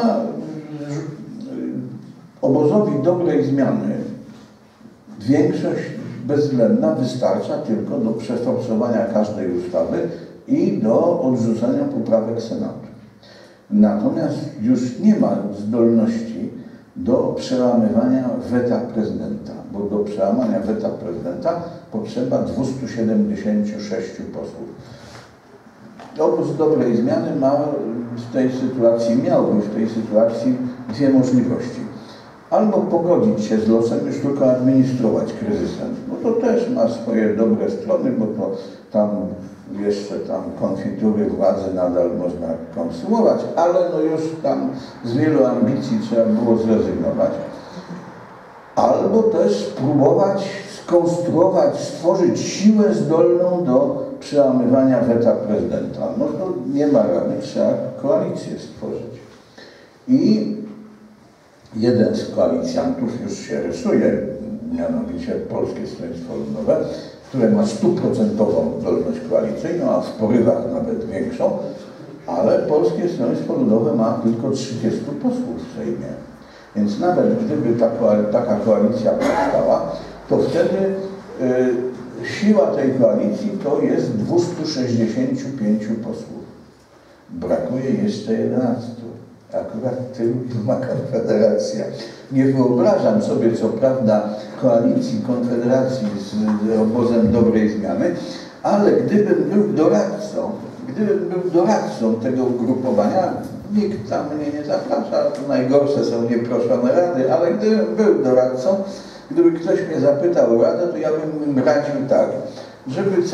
obozowi dobrej zmiany większość bezwzględna wystarcza tylko do przeforsowania każdej ustawy i do odrzucenia poprawek Senatu. Natomiast już nie ma zdolności do przełamywania weta prezydenta, bo do przełamania weta prezydenta potrzeba 276 posłów. Obóz dobrej zmiany miałby w tej sytuacji dwie możliwości. Albo pogodzić się z losem, już tylko administrować kryzysem. No to też ma swoje dobre strony, bo to tam jeszcze konfitury władzy nadal można konsumować, ale no już tam z wielu ambicji trzeba było zrezygnować. Albo też próbować skonstruować, stworzyć siłę zdolną do przełamywania weta prezydenta. No to nie ma rady, trzeba koalicję stworzyć. I jeden z koalicjantów już się rysuje, mianowicie Polskie Stronnictwo Ludowe, które ma 100% zdolność koalicyjną, a w porywach nawet większą, ale Polskie Stronnictwo Ludowe ma tylko 30 posłów w Sejmie. Więc nawet gdyby taka koalicja powstała, to wtedy siła tej koalicji to jest 265 posłów. Brakuje jeszcze 11. Akurat tylu ma Konfederacja. Nie wyobrażam sobie, co prawda, koalicji Konfederacji z obozem dobrej zmiany, ale gdybym był doradcą tego ugrupowania, nikt tam mnie nie zaprasza, to najgorsze są nieproszone rady, ale gdybym był doradcą, gdyby ktoś mnie zapytał o radę, to ja bym radził tak, żeby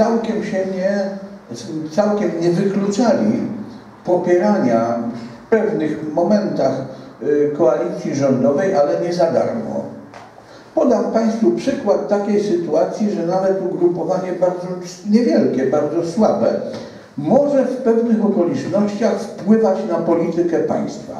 całkiem nie wykluczali popierania w pewnych momentach koalicji rządowej, ale nie za darmo. Podam Państwu przykład takiej sytuacji, że nawet ugrupowanie bardzo niewielkie, bardzo słabe, może w pewnych okolicznościach wpływać na politykę państwa.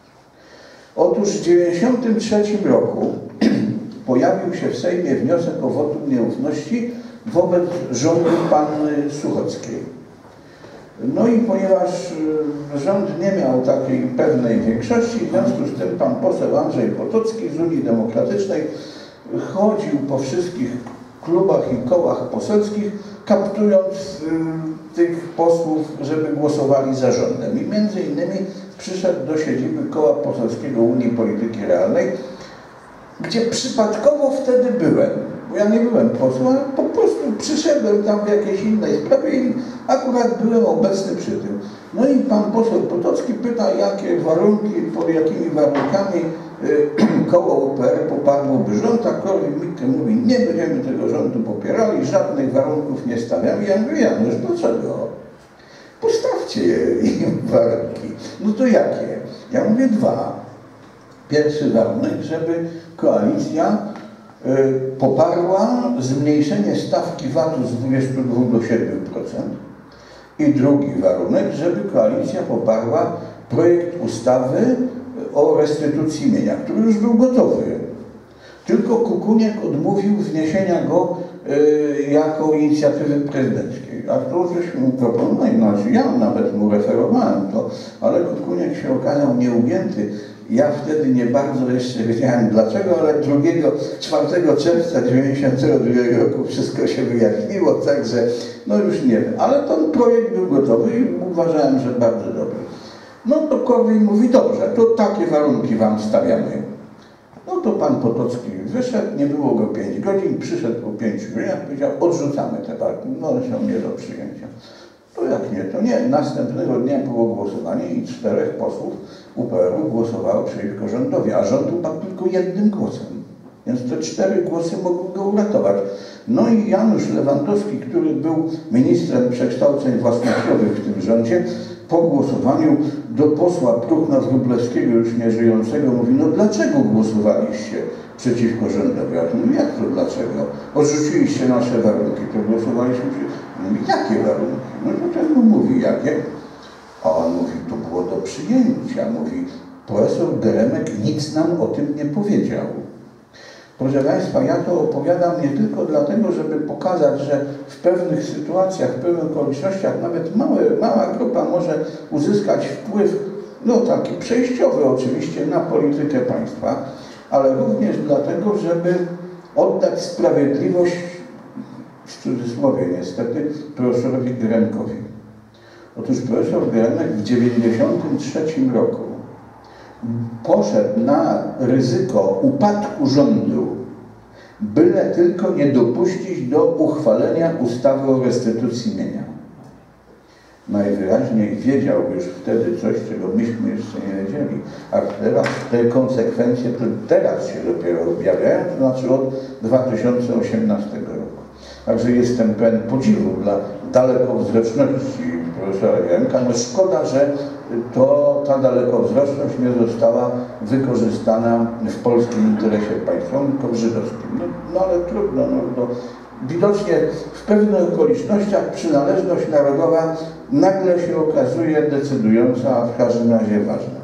Otóż w 1993 roku pojawił się w Sejmie wniosek o wotum nieufności wobec rządu panny Suchockiej. No i ponieważ rząd nie miał takiej pewnej większości, w związku z tym pan poseł Andrzej Potocki z Unii Demokratycznej chodził po wszystkich klubach i kołach poselskich, kaptując tych posłów, żeby głosowali za rządem. I między innymi przyszedł do siedziby Koła Poselskiego Unii Polityki Realnej, gdzie przypadkowo wtedy byłem, bo ja nie byłem posłem, ale po prostu przyszedłem tam w jakiejś innej sprawie i akurat byłem obecny przy tym. No i pan poseł Potocki pyta, jakie warunki, pod jakimi warunkami koło UPR poparłoby rząd, a Korwin-Mikke mówi, nie będziemy tego rządu popierali, żadnych warunków nie stawiamy. Ja mówię, Janusz, dlaczego? Postawcie im warunki. No to jakie? Ja mówię dwa. Pierwszy warunek, żeby koalicja poparła zmniejszenie stawki VAT-u z 22 do 7%. I drugi warunek, żeby koalicja poparła projekt ustawy o restytucji mienia, który już był gotowy. Tylko Kukuniek odmówił wniesienia go jako inicjatywy prezydenckiej. A to żeśmy mu proponowali, znaczy ja nawet mu referowałem to, ale Kukuniek się okazał nieugięty. Ja wtedy nie bardzo jeszcze wiedziałem dlaczego, ale 4 czerwca 1992 roku wszystko się wyjaśniło, także no już nie wiem. Ale ten projekt był gotowy i uważałem, że bardzo dobry. No to Korwin mówi, dobrze, to takie warunki wam stawiamy. No to pan Potocki wyszedł, nie było go 5 godzin, przyszedł po 5 godzinach, powiedział, odrzucamy te warunki, no są nie do przyjęcia. To jak nie, to nie. Następnego dnia było głosowanie i 4 posłów UPR-u głosowało przeciwko rządowi, a rząd upadł tylko 1 głosem. Więc te 4 głosy mogły go uratować. No i Janusz Lewandowski, który był ministrem przekształceń własnościowych w tym rządzie, po głosowaniu do posła Pruchna-Wróblewskiego, już nieżyjącego, mówi, no dlaczego głosowaliście przeciwko rządowi? Ja mówię, jak to dlaczego? Odrzuciliście nasze warunki, to głosowaliśmy przeciwko. Mówi, jakie warunki? No to ten mu mówi, jakie? A on mówi, to było do przyjęcia. Mówi, profesor Geremek nic nam o tym nie powiedział. Proszę Państwa, ja to opowiadam nie tylko dlatego, żeby pokazać, że w pewnych sytuacjach, w pewnych okolicznościach nawet mała grupa może uzyskać wpływ, no taki przejściowy oczywiście, na politykę państwa, ale również dlatego, żeby oddać sprawiedliwość, w cudzysłowie niestety, profesorowi Geremkowi. Otóż profesor Geremek w 1993 roku poszedł na ryzyko upadku rządu, byle tylko nie dopuścić do uchwalenia ustawy o restytucji mienia. Najwyraźniej wiedział już wtedy coś, czego myśmy jeszcze nie wiedzieli, a teraz te konsekwencje teraz się dopiero objawiają, to znaczy od 2018 roku. Także jestem pełen podziwu dla dalekowzroczności profesora Geremka. No szkoda, że ta dalekowzroczność nie została wykorzystana w polskim interesie państwowym, tylko w żydowskim. No ale trudno. Widocznie w pewnych okolicznościach przynależność narodowa nagle się okazuje decydująca, a w każdym razie ważna.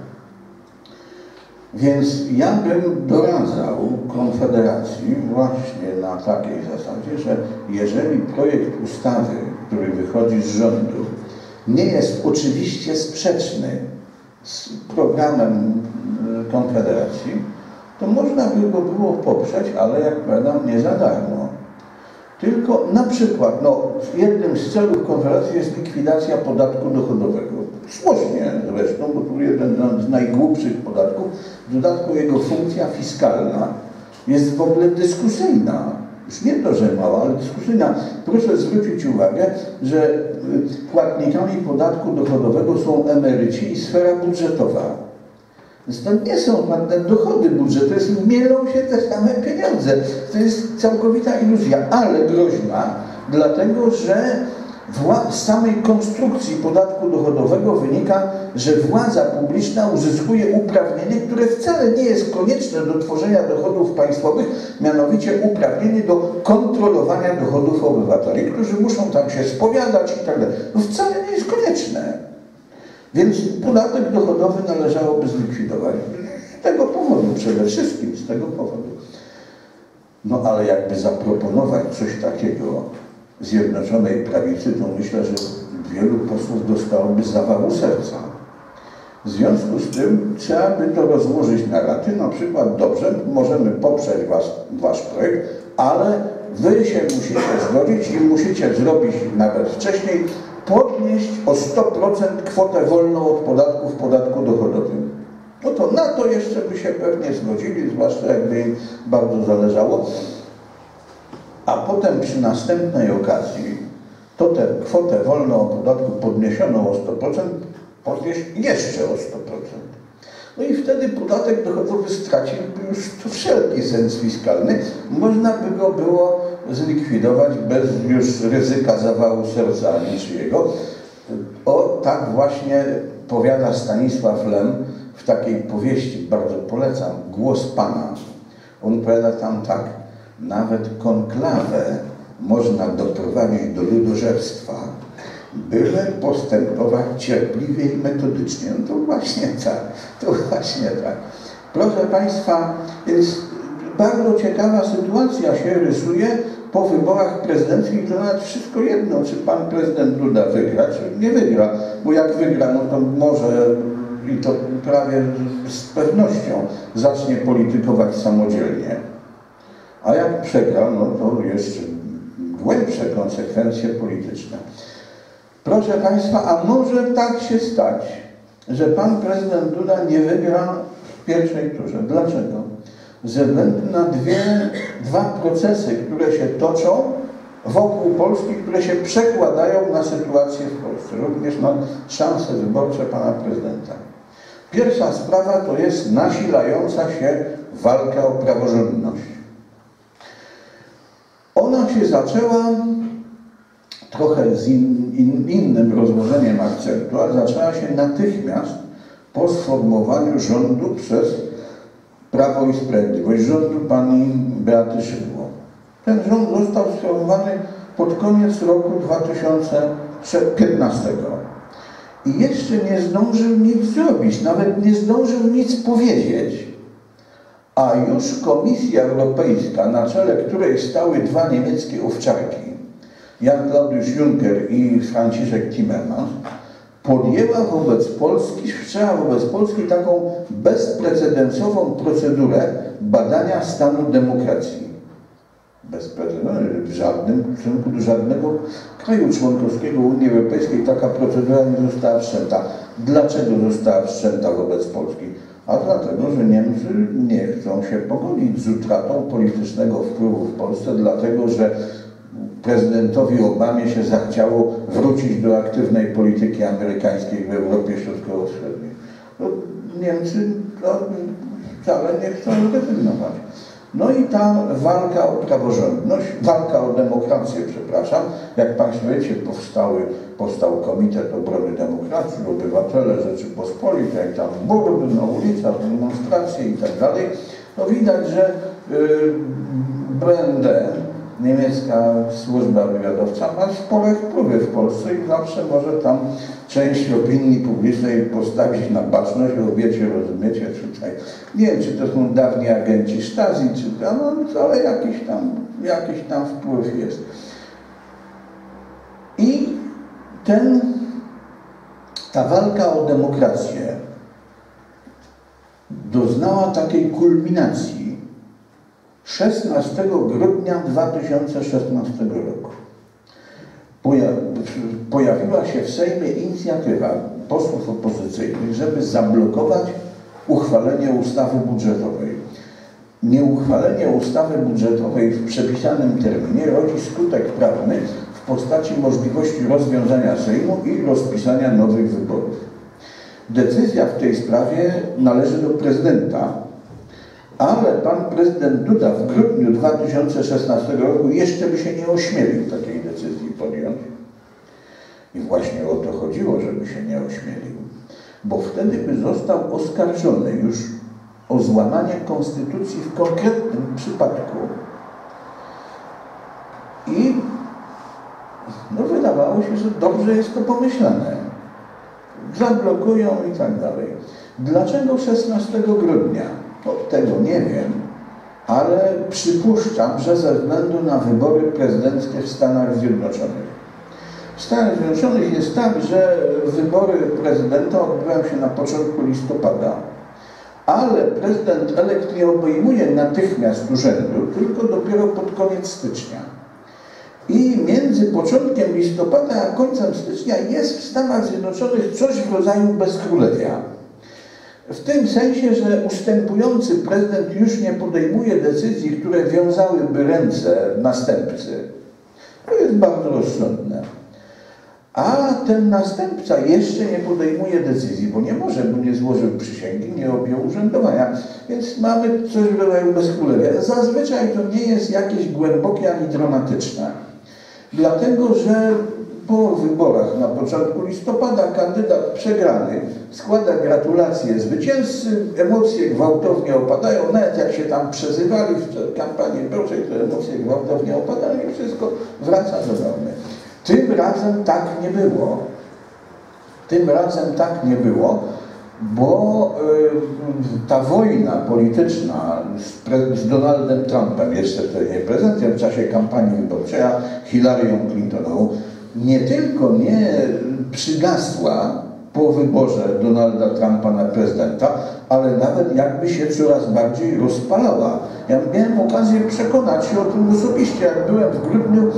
Więc ja bym doradzał Konfederacji właśnie na takiej zasadzie, że jeżeli projekt ustawy, który wychodzi z rządu, nie jest oczywiście sprzeczny z programem Konfederacji, to można by go było poprzeć, ale jak powiadam, nie za darmo. Tylko na przykład, jednym z celów Konfederacji jest likwidacja podatku dochodowego. Słusznie zresztą, bo tu jeden z najgłupszych podatków, w dodatku jego funkcja fiskalna jest w ogóle dyskusyjna. Już nie to, że mała, ale dyskusyjna. Proszę zwrócić uwagę, że płatnikami podatku dochodowego są emeryci i sfera budżetowa. Więc to nie są żadne dochody budżetu, mielą się te same pieniądze. To jest całkowita iluzja, ale groźna, dlatego że Z samej konstrukcji podatku dochodowego wynika, że władza publiczna uzyskuje uprawnienie, które wcale nie jest konieczne do tworzenia dochodów państwowych, mianowicie uprawnienie do kontrolowania dochodów obywateli, którzy muszą tam się spowiadać i tak dalej. To wcale nie jest konieczne. Więc podatek dochodowy należałoby zlikwidować. Z tego powodu, przede wszystkim z tego powodu. No ale jakby zaproponować coś takiego Zjednoczonej Prawicy, to myślę, że wielu posłów dostałoby zawału serca. W związku z tym trzeba by to rozłożyć na raty. Na przykład, dobrze, możemy poprzeć wasz projekt, ale wy się musicie zgodzić i musicie zrobić nawet wcześniej, podnieść o 100% kwotę wolną od podatku w podatku dochodowym. No to na to jeszcze by się pewnie zgodzili, zwłaszcza jakby im bardzo zależało. A potem przy następnej okazji to tę kwotę wolną od podatku podniesioną o 100% podnieść jeszcze o 100%. No i wtedy podatek dochodowy stracił już wszelki sens fiskalny. Można by go było zlikwidować bez już ryzyka zawału serca niczyjego. O, tak właśnie powiada Stanisław Lem w takiej powieści, bardzo polecam, Głos Pana. On powiada tam tak: nawet konklawę można doprowadzić do ludożerstwa, byle postępować cierpliwie i metodycznie. No to właśnie tak, to właśnie tak. Proszę Państwa, jest bardzo ciekawa sytuacja się rysuje po wyborach prezydenckich. To nawet wszystko jedno, czy pan prezydent Duda wygra, czy nie wygra. Bo jak wygra, no to może, i to prawie z pewnością, zacznie politykować samodzielnie. A jak przegra, no to jeszcze głębsze konsekwencje polityczne. Proszę Państwa, a może tak się stać, że pan prezydent Duda nie wygra w pierwszej turze. Dlaczego? Ze względu na dwa procesy, które się toczą wokół Polski, które się przekładają na sytuację w Polsce, również na szanse wyborcze pana prezydenta. Pierwsza sprawa to jest nasilająca się walka o praworządność. Ona się zaczęła trochę z innym rozłożeniem akcentu, a zaczęła się natychmiast po sformowaniu rządu przez Prawo i Sprawiedliwość, rządu pani Beaty Szydło. Ten rząd został sformowany pod koniec roku 2015. I jeszcze nie zdążył nic zrobić, nawet nie zdążył nic powiedzieć. A już Komisja Europejska, na czele której stały dwa niemieckie owczarki, Jan-Claudius Juncker i Franciszek Timmermans, podjęła wszczęła wobec Polski taką bezprecedensową procedurę badania stanu demokracji. W stosunku do żadnego kraju członkowskiego Unii Europejskiej taka procedura nie została wszczęta. Dlaczego została wszczęta wobec Polski? A dlatego, że Niemcy nie chcą się pogodzić z utratą politycznego wpływu w Polsce, dlatego że prezydentowi Obamie się zachciało wrócić do aktywnej polityki amerykańskiej w Europie Środkowo-Wschodniej. No, Niemcy wcale nie chcą rezygnować. No i ta walka o praworządność, walka o demokrację, przepraszam, jak Państwo wiecie, powstał Komitet Obrony Demokracji, Obywatele Rzeczypospolitej, tam burdy na ulicach, demonstracje i tak dalej. No widać, że BND, niemiecka służba wywiadowcza, ma spore wpływy w Polsce i zawsze może tam część opinii publicznej postawić na baczność, bo wiecie, rozumiecie, tutaj, nie wiem, czy to są dawni agenci Stasi, czy no, ale jakiś tam wpływ jest. I ta walka o demokrację doznała takiej kulminacji 16 grudnia 2016 roku. Pojawiła się w Sejmie inicjatywa posłów opozycyjnych, żeby zablokować uchwalenie ustawy budżetowej. Nieuchwalenie ustawy budżetowej w przepisanym terminie rodzi skutek prawny w postaci możliwości rozwiązania Sejmu i rozpisania nowych wyborów. Decyzja w tej sprawie należy do prezydenta, ale pan prezydent Duda w grudniu 2016 roku jeszcze by się nie ośmielił takiej decyzji podjąć. I właśnie o to chodziło, żeby się nie ośmielił. Bo wtedy by został oskarżony już o złamanie konstytucji w konkretnym przypadku. I no, wydawało się, że dobrze jest to pomyślane. Zablokują i tak dalej. Dlaczego 16 grudnia? No, tego nie wiem, ale przypuszczam, że ze względu na wybory prezydenckie w Stanach Zjednoczonych. W Stanach Zjednoczonych jest tak, że wybory prezydenta odbywają się na początku listopada, ale prezydent elekt nie obejmuje natychmiast urzędu, tylko dopiero pod koniec stycznia. I między początkiem listopada a końcem stycznia jest w Stanach Zjednoczonych coś w rodzaju bezkrólewia. W tym sensie, że ustępujący prezydent już nie podejmuje decyzji, które wiązałyby ręce następcy. To jest bardzo rozsądne. A ten następca jeszcze nie podejmuje decyzji, bo nie może, bo nie złożył przysięgi, nie objął urzędowania. Więc mamy coś w rodzaju bezkrólewia. Zazwyczaj to nie jest jakieś głębokie ani dramatyczne. Dlatego, że po wyborach na początku listopada kandydat przegrany składa gratulacje zwycięzcy, emocje gwałtownie opadają, nawet jak się tam przezywali w kampanii wyborczej, te emocje gwałtownie opadają i wszystko wraca do normy. Tym razem tak nie było. Tym razem tak nie było, bo ta wojna polityczna z Donaldem Trumpem, jeszcze wtedy nie prezydentem, w czasie kampanii wyborczej, a Hillary'ą Clintonową, nie tylko nie przygasła po wyborze Donalda Trumpa na prezydenta, ale nawet jakby się coraz bardziej rozpalała. Ja miałem okazję przekonać się o tym osobiście, jak byłem w grudniu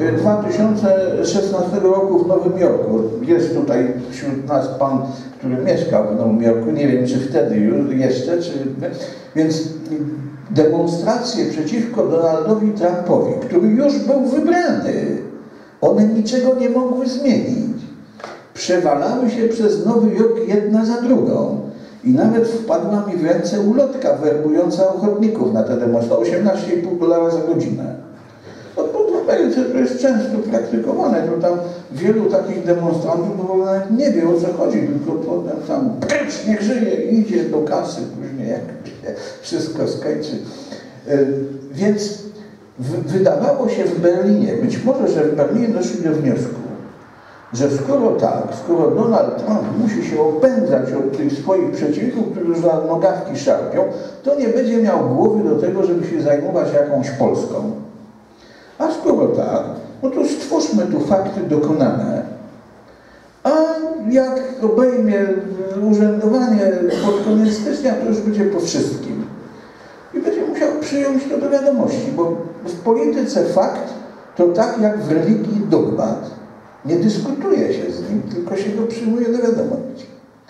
2016 roku w Nowym Jorku. Jest tutaj wśród nas pan, który mieszkał w Nowym Jorku, nie wiem czy wtedy już jeszcze, więc demonstracje przeciwko Donaldowi Trumpowi, który już był wybrany, one niczego nie mogły zmienić. Przewalały się przez Nowy Jork jedna za drugą. I nawet wpadła mi w ręce ulotka werbująca ochotników na tę demonstrację. $18,5 za godzinę. No, w Ameryce to jest często praktykowane. To tam wielu takich demonstrantów w ogóle nawet nie wie, o co chodzi, tylko potem tam precz, niech żyje, idzie do kasy później, jak się wszystko skończy. Więc wydawało się w Berlinie, być może, że w Berlinie doszli do wniosku, że skoro Donald Trump musi się opędzać od tych swoich przeciwników, którzy za nogawki szarpią, to nie będzie miał głowy do tego, żeby się zajmować jakąś Polską. A skoro tak, no to stwórzmy tu fakty dokonane, a jak obejmie urzędowanie pod koniec stycznia, to już będzie po wszystkim. I będzie musiał przyjąć to do wiadomości, bo w polityce fakt to tak jak w religii dogmat. Nie dyskutuje się z nim, tylko się go przyjmuje do wiadomości.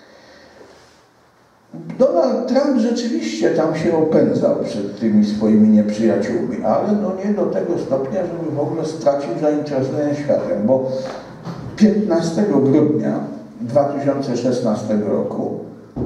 Donald Trump rzeczywiście tam się opędzał przed tymi swoimi nieprzyjaciółmi, ale no nie do tego stopnia, żeby w ogóle stracił zainteresowanie światem, bo 15 grudnia 2016 roku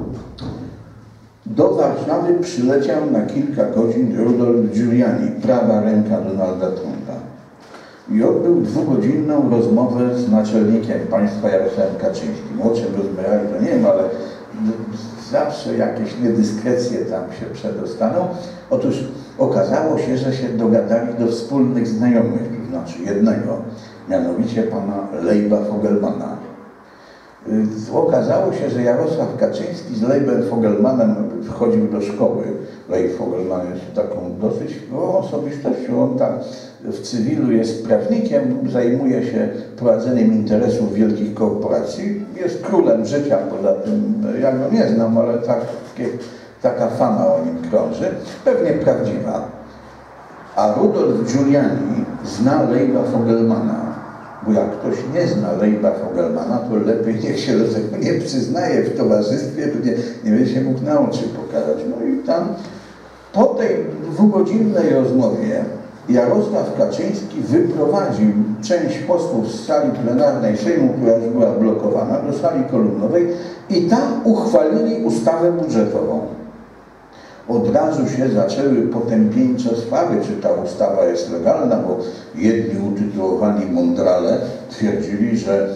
do Warszawy przyleciał na kilka godzin Rudolph Giuliani, prawa ręka Donalda Trumpa. I odbył 2-godzinną rozmowę z naczelnikiem państwa Jarosławem Kaczyńskim. O czym rozmawiali, to nie wiem, ale zawsze jakieś niedyskrecje tam się przedostaną. Otóż okazało się, że się dogadali do wspólnych znajomych, to znaczy jednego, mianowicie pana Leiba Fogelmana. Okazało się, że Jarosław Kaczyński z Leibem Fogelmanem chodził do szkoły. Leib Fogelman jest taką dosyć osobistością. On tam w cywilu jest prawnikiem, zajmuje się prowadzeniem interesów wielkich korporacji. Jest królem życia, poza tym ja go nie znam, ale taka fama o nim krąży. Pewnie prawdziwa. A Rudolph Giuliani zna Leiba Fogelmana. Bo jak ktoś nie zna Leiba Fogelmana, to lepiej niech się do tego nie przyznaje w towarzystwie, bo nie będzie się mógł na oczy pokazać. No i tam po tej 2-godzinnej rozmowie Jarosław Kaczyński wyprowadził część posłów z sali plenarnej Sejmu, która już była blokowana, do sali kolumnowej i tam uchwalili ustawę budżetową. Od razu się zaczęły potępieńcze sprawy, czy ta ustawa jest legalna, bo jedni utytułowani mądrale twierdzili, że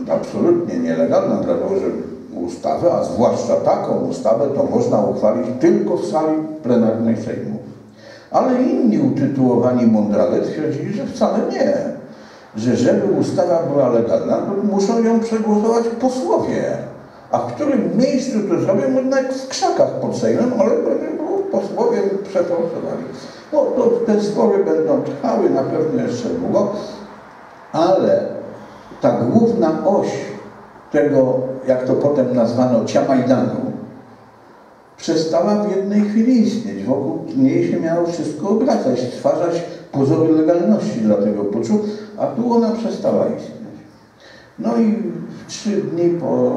absolutnie nielegalna, dlatego że ustawę, a zwłaszcza taką ustawę, to można uchwalić tylko w sali plenarnej Sejmu. Ale inni utytułowani mądrale twierdzili, że wcale nie. Że żeby ustawa była legalna, to muszą ją przegłosować posłowie. A w którym miejscu to zrobią, no nawet w krzakach pod Sejmem, ale posłowie przeforsowali. No to te spory będą trwały na pewno jeszcze długo, ale ta główna oś tego, jak to potem nazwano, Ciamajdanu, przestała w jednej chwili istnieć. Wokół niej się miało wszystko obracać, stwarzać pozory legalności dla tego puczu, a tu ona przestała istnieć. No i 3 dni po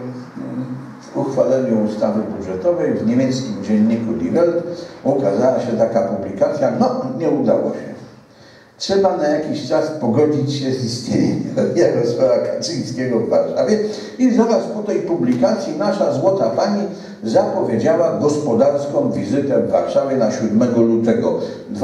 uchwaleniu ustawy budżetowej w niemieckim dzienniku Die Welt ukazała się taka publikacja, no nie udało się. Trzeba na jakiś czas pogodzić się z istnieniem Jarosława Kaczyńskiego w Warszawie i zaraz po tej publikacji nasza złota pani zapowiedziała gospodarską wizytę w Warszawie na 7 lutego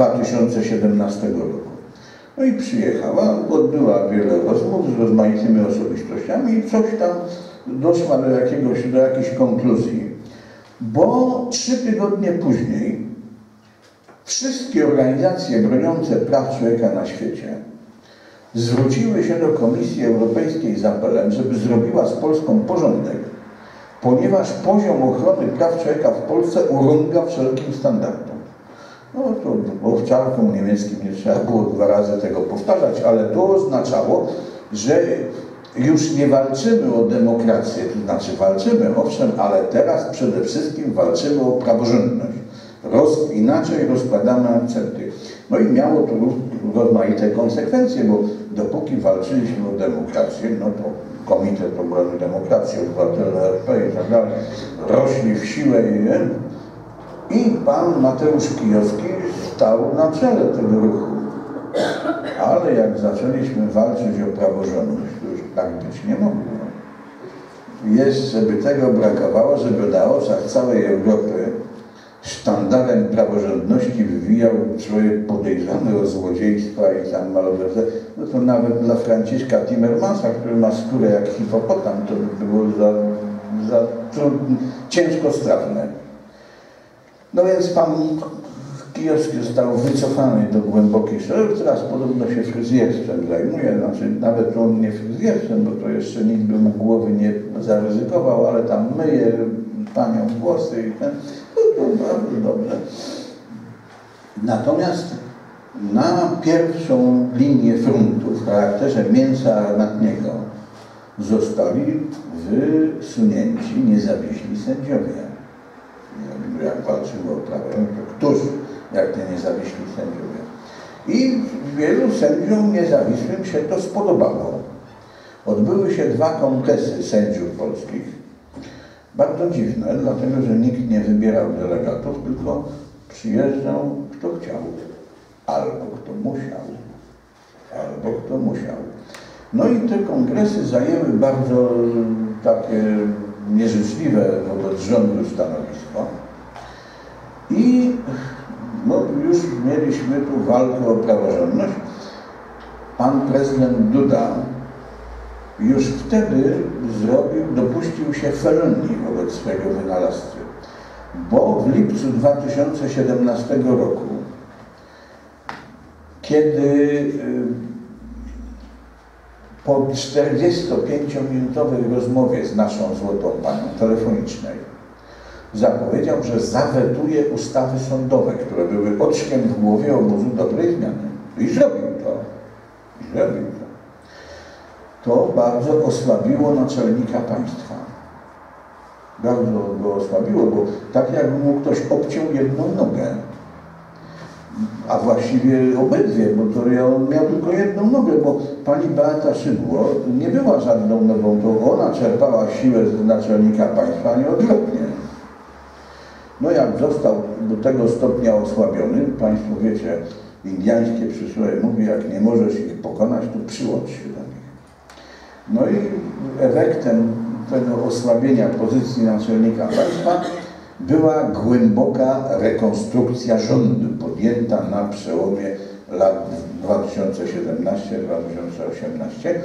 2017 roku. No i przyjechała, odbyła wiele rozmów z rozmaitymi osobistościami i coś tam doszła do jakiejś konkluzji. Bo 3 tygodnie później wszystkie organizacje broniące praw człowieka na świecie zwróciły się do Komisji Europejskiej z apelem, żeby zrobiła z Polską porządek, ponieważ poziom ochrony praw człowieka w Polsce urąga wszelkim standardom. No to owczarkom niemieckim nie trzeba było 2 razy tego powtarzać, ale to oznaczało, że już nie walczymy o demokrację, to znaczy walczymy, owszem, ale teraz przede wszystkim walczymy o praworządność. Inaczej rozkładamy akcenty. No i miało to rozmaite konsekwencje, bo dopóki walczyliśmy o demokrację, no to Komitet Obrony Demokracji, Obywatele RP i tak dalej, rośli w siłę i pan Mateusz Kijowski stał na czele tego ruchu. Ale jak zaczęliśmy walczyć o praworządność, to już tak być nie mogło. Jeszcze by tego brakowało, żeby na oczach całej Europy sztandarem praworządności wywijał człowiek podejrzany o złodziejstwa i tam malwerse. No to nawet dla Franciszka Timmermansa, który ma skórę jak hipopotam, to by było ciężko strawne. No więc pan Kijowski został wycofany do głębokich szeregów, teraz podobno się fryzjerstwem zajmuje, znaczy nawet on nie fryzjerstwem, bo to jeszcze nikt by mu głowy nie zaryzykował, ale tam myje panią włosy i ten, to bardzo dobrze. Natomiast na pierwszą linię frontu w charakterze mięsa armatniego zostali wysunięci niezawiśli sędziowie. Jak walczyło o prawo, to któż jak te niezawiśli sędziowie. I wielu sędziom niezawisłym się to spodobało. Odbyły się 2 kongresy sędziów polskich. Bardzo dziwne, dlatego że nikt nie wybierał delegatów, tylko przyjeżdżał kto chciał. Albo kto musiał. Albo kto musiał. No i te kongresy zajęły bardzo takie nieżyczliwe wobec rządu stanowisko. I no, już mieliśmy tu walkę o praworządność. Pan prezydent Duda już wtedy dopuścił się felonii wobec swojego wynalazcy, bo w lipcu 2017 roku, kiedy po 45-minutowej rozmowie z naszą złotą panią telefonicznej zapowiedział, że zawetuje ustawy sądowe, które były oczkiem w głowie obozu dobrej zmiany. I zrobił to. To bardzo osłabiło naczelnika państwa. Bardzo go osłabiło, bo tak jakby mu ktoś obciął jedną nogę. A właściwie obydwie, bo to on miał tylko jedną nogę, bo pani Beata Szydło nie była żadną nogą, to ona czerpała siłę z naczelnika państwa, a nie odwrotnie. No jak został do tego stopnia osłabiony, państwo wiecie, indiańskie przysłowie mówi, jak nie możesz ich pokonać, to przyłącz się do nich. No i efektem tego osłabienia pozycji naczelnika państwa była głęboka rekonstrukcja rządu podjęta na przełomie lat 2017-2018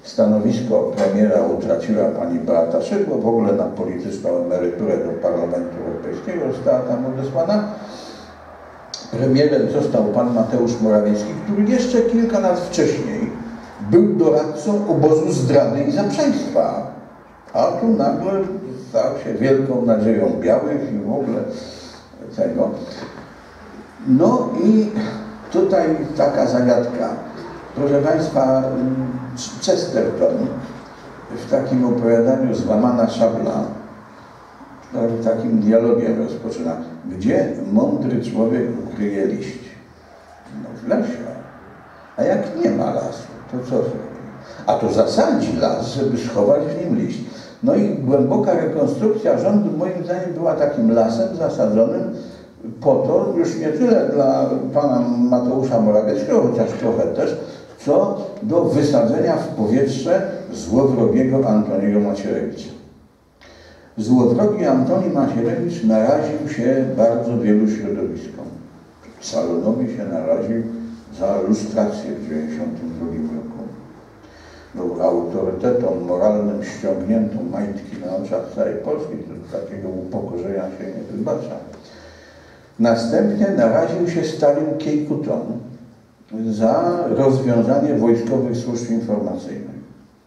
Stanowisko premiera utraciła pani Beata Szydło, w ogóle na polityczną emeryturę do Parlamentu Europejskiego została tam odesłana. Premierem został pan Mateusz Morawiecki, który jeszcze kilka lat wcześniej był doradcą obozu zdrady i zaprzeństwa. A tu nagle stał się wielką nadzieją białych i w ogóle tego. No i tutaj taka zagadka. Proszę Państwa, Chesterton w takim opowiadaniu Złamana szabla, takim dialogiem rozpoczyna. Gdzie mądry człowiek ukryje liść? No w lesie. A jak nie ma lasu, to co zrobi? A to zasadzi las, żeby schować w nim liść. No i głęboka rekonstrukcja rządu moim zdaniem była takim lasem zasadzonym po to, już nie tyle dla pana Mateusza Morawieckiego, chociaż trochę też, co do wysadzenia w powietrze złowrogiego Antoniego Macierewicza. Złowrogi Antoni Macierewicz naraził się bardzo wielu środowiskom. Salonowi się naraził za lustrację w 1992 roku. Był autorytetom moralnym ściągniętą majtki na oczach całej Polski, to takiego upokorzenia się nie wybacza. Następnie naraził się starym Kiejkutom za rozwiązanie wojskowych służb informacyjnych.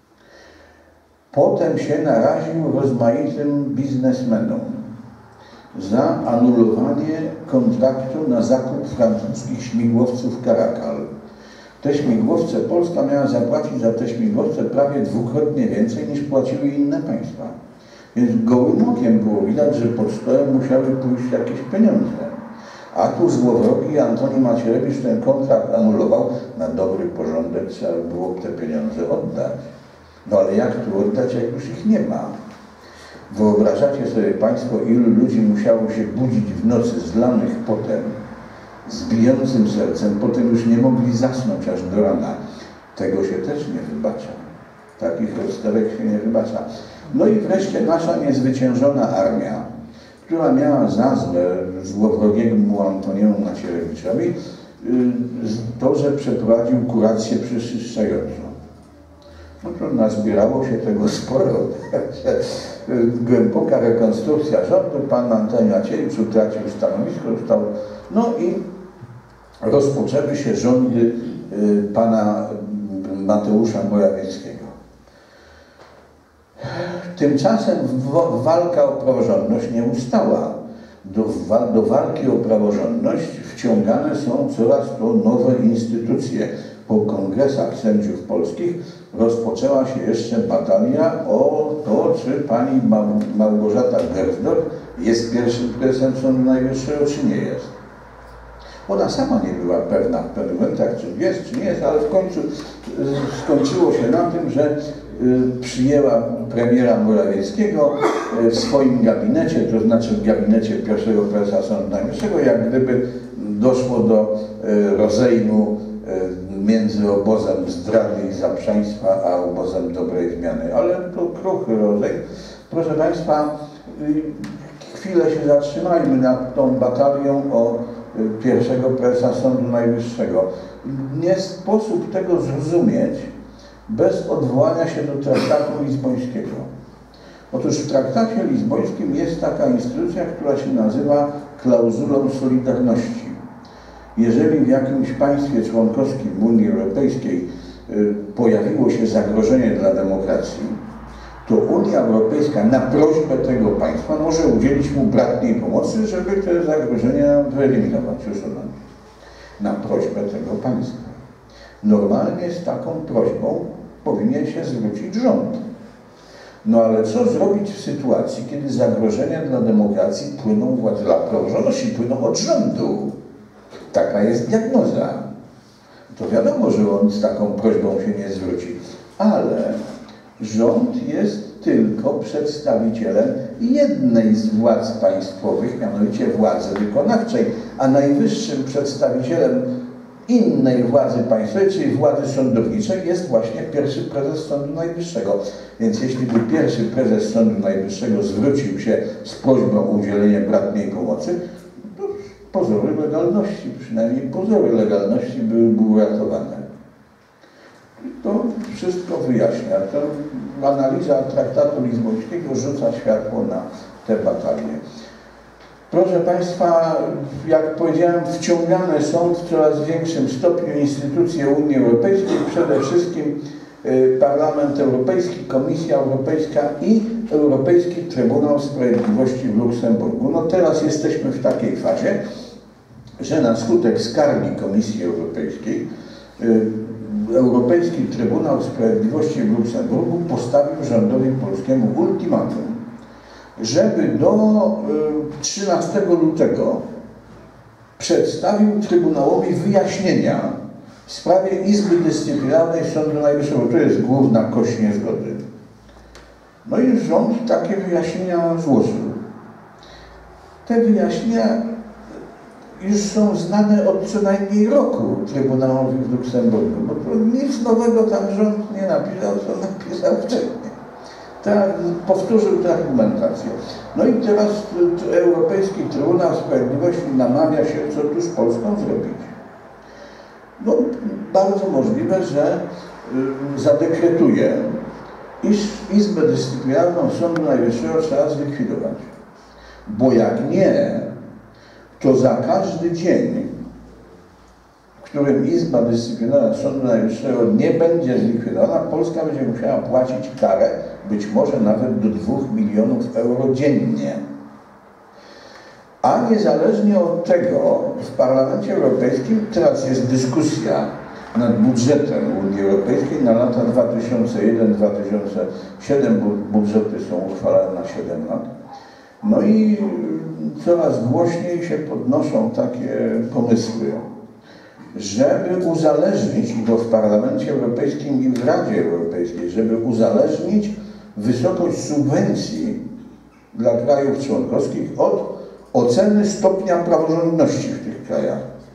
Potem się naraził rozmaitym biznesmenom za anulowanie kontraktu na zakup francuskich śmigłowców Caracal. Te śmigłowce, Polska miała zapłacić za te śmigłowce prawie dwukrotnie więcej niż płaciły inne państwa. Więc gołym okiem było widać, że pod stołem musiały pójść jakieś pieniądze. A tu złowrogi Antoni Macierewicz ten kontrakt anulował. Na dobry porządek trzeba było te pieniądze oddać. No ale jak tu oddać, jak już ich nie ma? Wyobrażacie sobie Państwo, ilu ludzi musiało się budzić w nocy zlanych potem, z bijącym sercem, potem już nie mogli zasnąć aż do rana. Tego się też nie wybacza. Takich rozterek się nie wybacza. No i wreszcie nasza niezwyciężona armia, która miała za złe złowrogiemu Antoniemu Macierewiczowi to, że przeprowadził kurację przeczyszczającą. No to nazbierało się tego sporo. Głęboka rekonstrukcja rządu, pan Antoni Macierewicz utracił stanowisko, został, no i rozpoczęły się rządy pana Mateusza Morawieckiego. Tymczasem walka o praworządność nie ustała. Do walki o praworządność wciągane są coraz to nowe instytucje. Po kongresach sędziów polskich rozpoczęła się jeszcze batalia o to, czy pani Małgorzata Gersdorf jest pierwszym prezesem Sądu Najwyższego, czy nie jest. Ona sama nie była pewna w pewnych momentach, czy nie jest, ale w końcu skończyło się na tym, że przyjęła premiera Morawieckiego w swoim gabinecie, to znaczy w gabinecie pierwszego prezesa Sądu Najwyższego, jak gdyby doszło do rozejmu między obozem zdrady i zaprzeństwa, a obozem dobrej zmiany. Ale to kruchy rozejm. Proszę Państwa, chwilę się zatrzymajmy nad tą batalią o pierwszego prezesa Sądu Najwyższego. Nie sposób tego zrozumieć bez odwołania się do traktatu lizbońskiego. Otóż w traktacie lizbońskim jest taka instytucja, która się nazywa klauzulą solidarności. Jeżeli w jakimś państwie członkowskim Unii Europejskiej pojawiło się zagrożenie dla demokracji, to Unia Europejska na prośbę tego państwa może udzielić mu bratniej pomocy, żeby te zagrożenia wyeliminować, usunąć. Na prośbę tego państwa. Normalnie z taką prośbą powinien się zwrócić rząd. No ale co zrobić w sytuacji, kiedy zagrożenia dla demokracji płyną, dla praworządności płyną od rządu? Taka jest diagnoza. To wiadomo, że on z taką prośbą się nie zwróci. Ale rząd jest tylko przedstawicielem jednej z władz państwowych, mianowicie władzy wykonawczej, a najwyższym przedstawicielem innej władzy państwowej, czyli władzy sądowniczej, jest właśnie pierwszy prezes Sądu Najwyższego. Więc jeśli by pierwszy prezes Sądu Najwyższego zwrócił się z prośbą o udzielenie bratniej pomocy, to pozory legalności, przynajmniej pozory legalności byłyby uratowane. To wszystko wyjaśnia. To analiza traktatu lizbońskiego rzuca światło na te batalie. Proszę Państwa, jak powiedziałem, wciągane są w coraz większym stopniu instytucje Unii Europejskiej, przede wszystkim Parlament Europejski, Komisja Europejska i Europejski Trybunał Sprawiedliwości w Luksemburgu. No teraz jesteśmy w takiej fazie, że na skutek skargi Komisji Europejskiej Europejski Trybunał Sprawiedliwości w Luksemburgu postawił rządowi polskiemu ultimatum, żeby do 13 lutego przedstawił Trybunałowi wyjaśnienia w sprawie Izby Dyscyplinarnej Sądu Najwyższego. To jest główna kość niezgody. No i rząd takie wyjaśnienia złożył. Te wyjaśnienia już są znane od co najmniej roku Trybunałowi w Luksemburgu, bo to nic nowego tam rząd nie napisał, co napisał wcześniej. Powtórzył tę argumentację. No i teraz Europejski Trybunał Sprawiedliwości namawia się, co tu z Polską zrobić. No, bardzo możliwe, że zadekretuje, iż Izbę Dyscyplinarną Sądu Najwyższego trzeba zlikwidować. Bo jak nie, to za każdy dzień, w którym Izba Dyscyplinarna Sądu Najwyższego nie będzie zlikwidowana, Polska będzie musiała płacić karę, być może nawet do 2 milionów euro dziennie. A niezależnie od tego w Parlamencie Europejskim teraz jest dyskusja nad budżetem Unii Europejskiej na lata 2001-2007. Budżety są uchwalane na 7 lat. No i coraz głośniej się podnoszą takie pomysły, żeby uzależnić, i to w Parlamencie Europejskim i w Radzie Europejskiej, żeby uzależnić wysokość subwencji dla krajów członkowskich od oceny stopnia praworządności w tych krajach.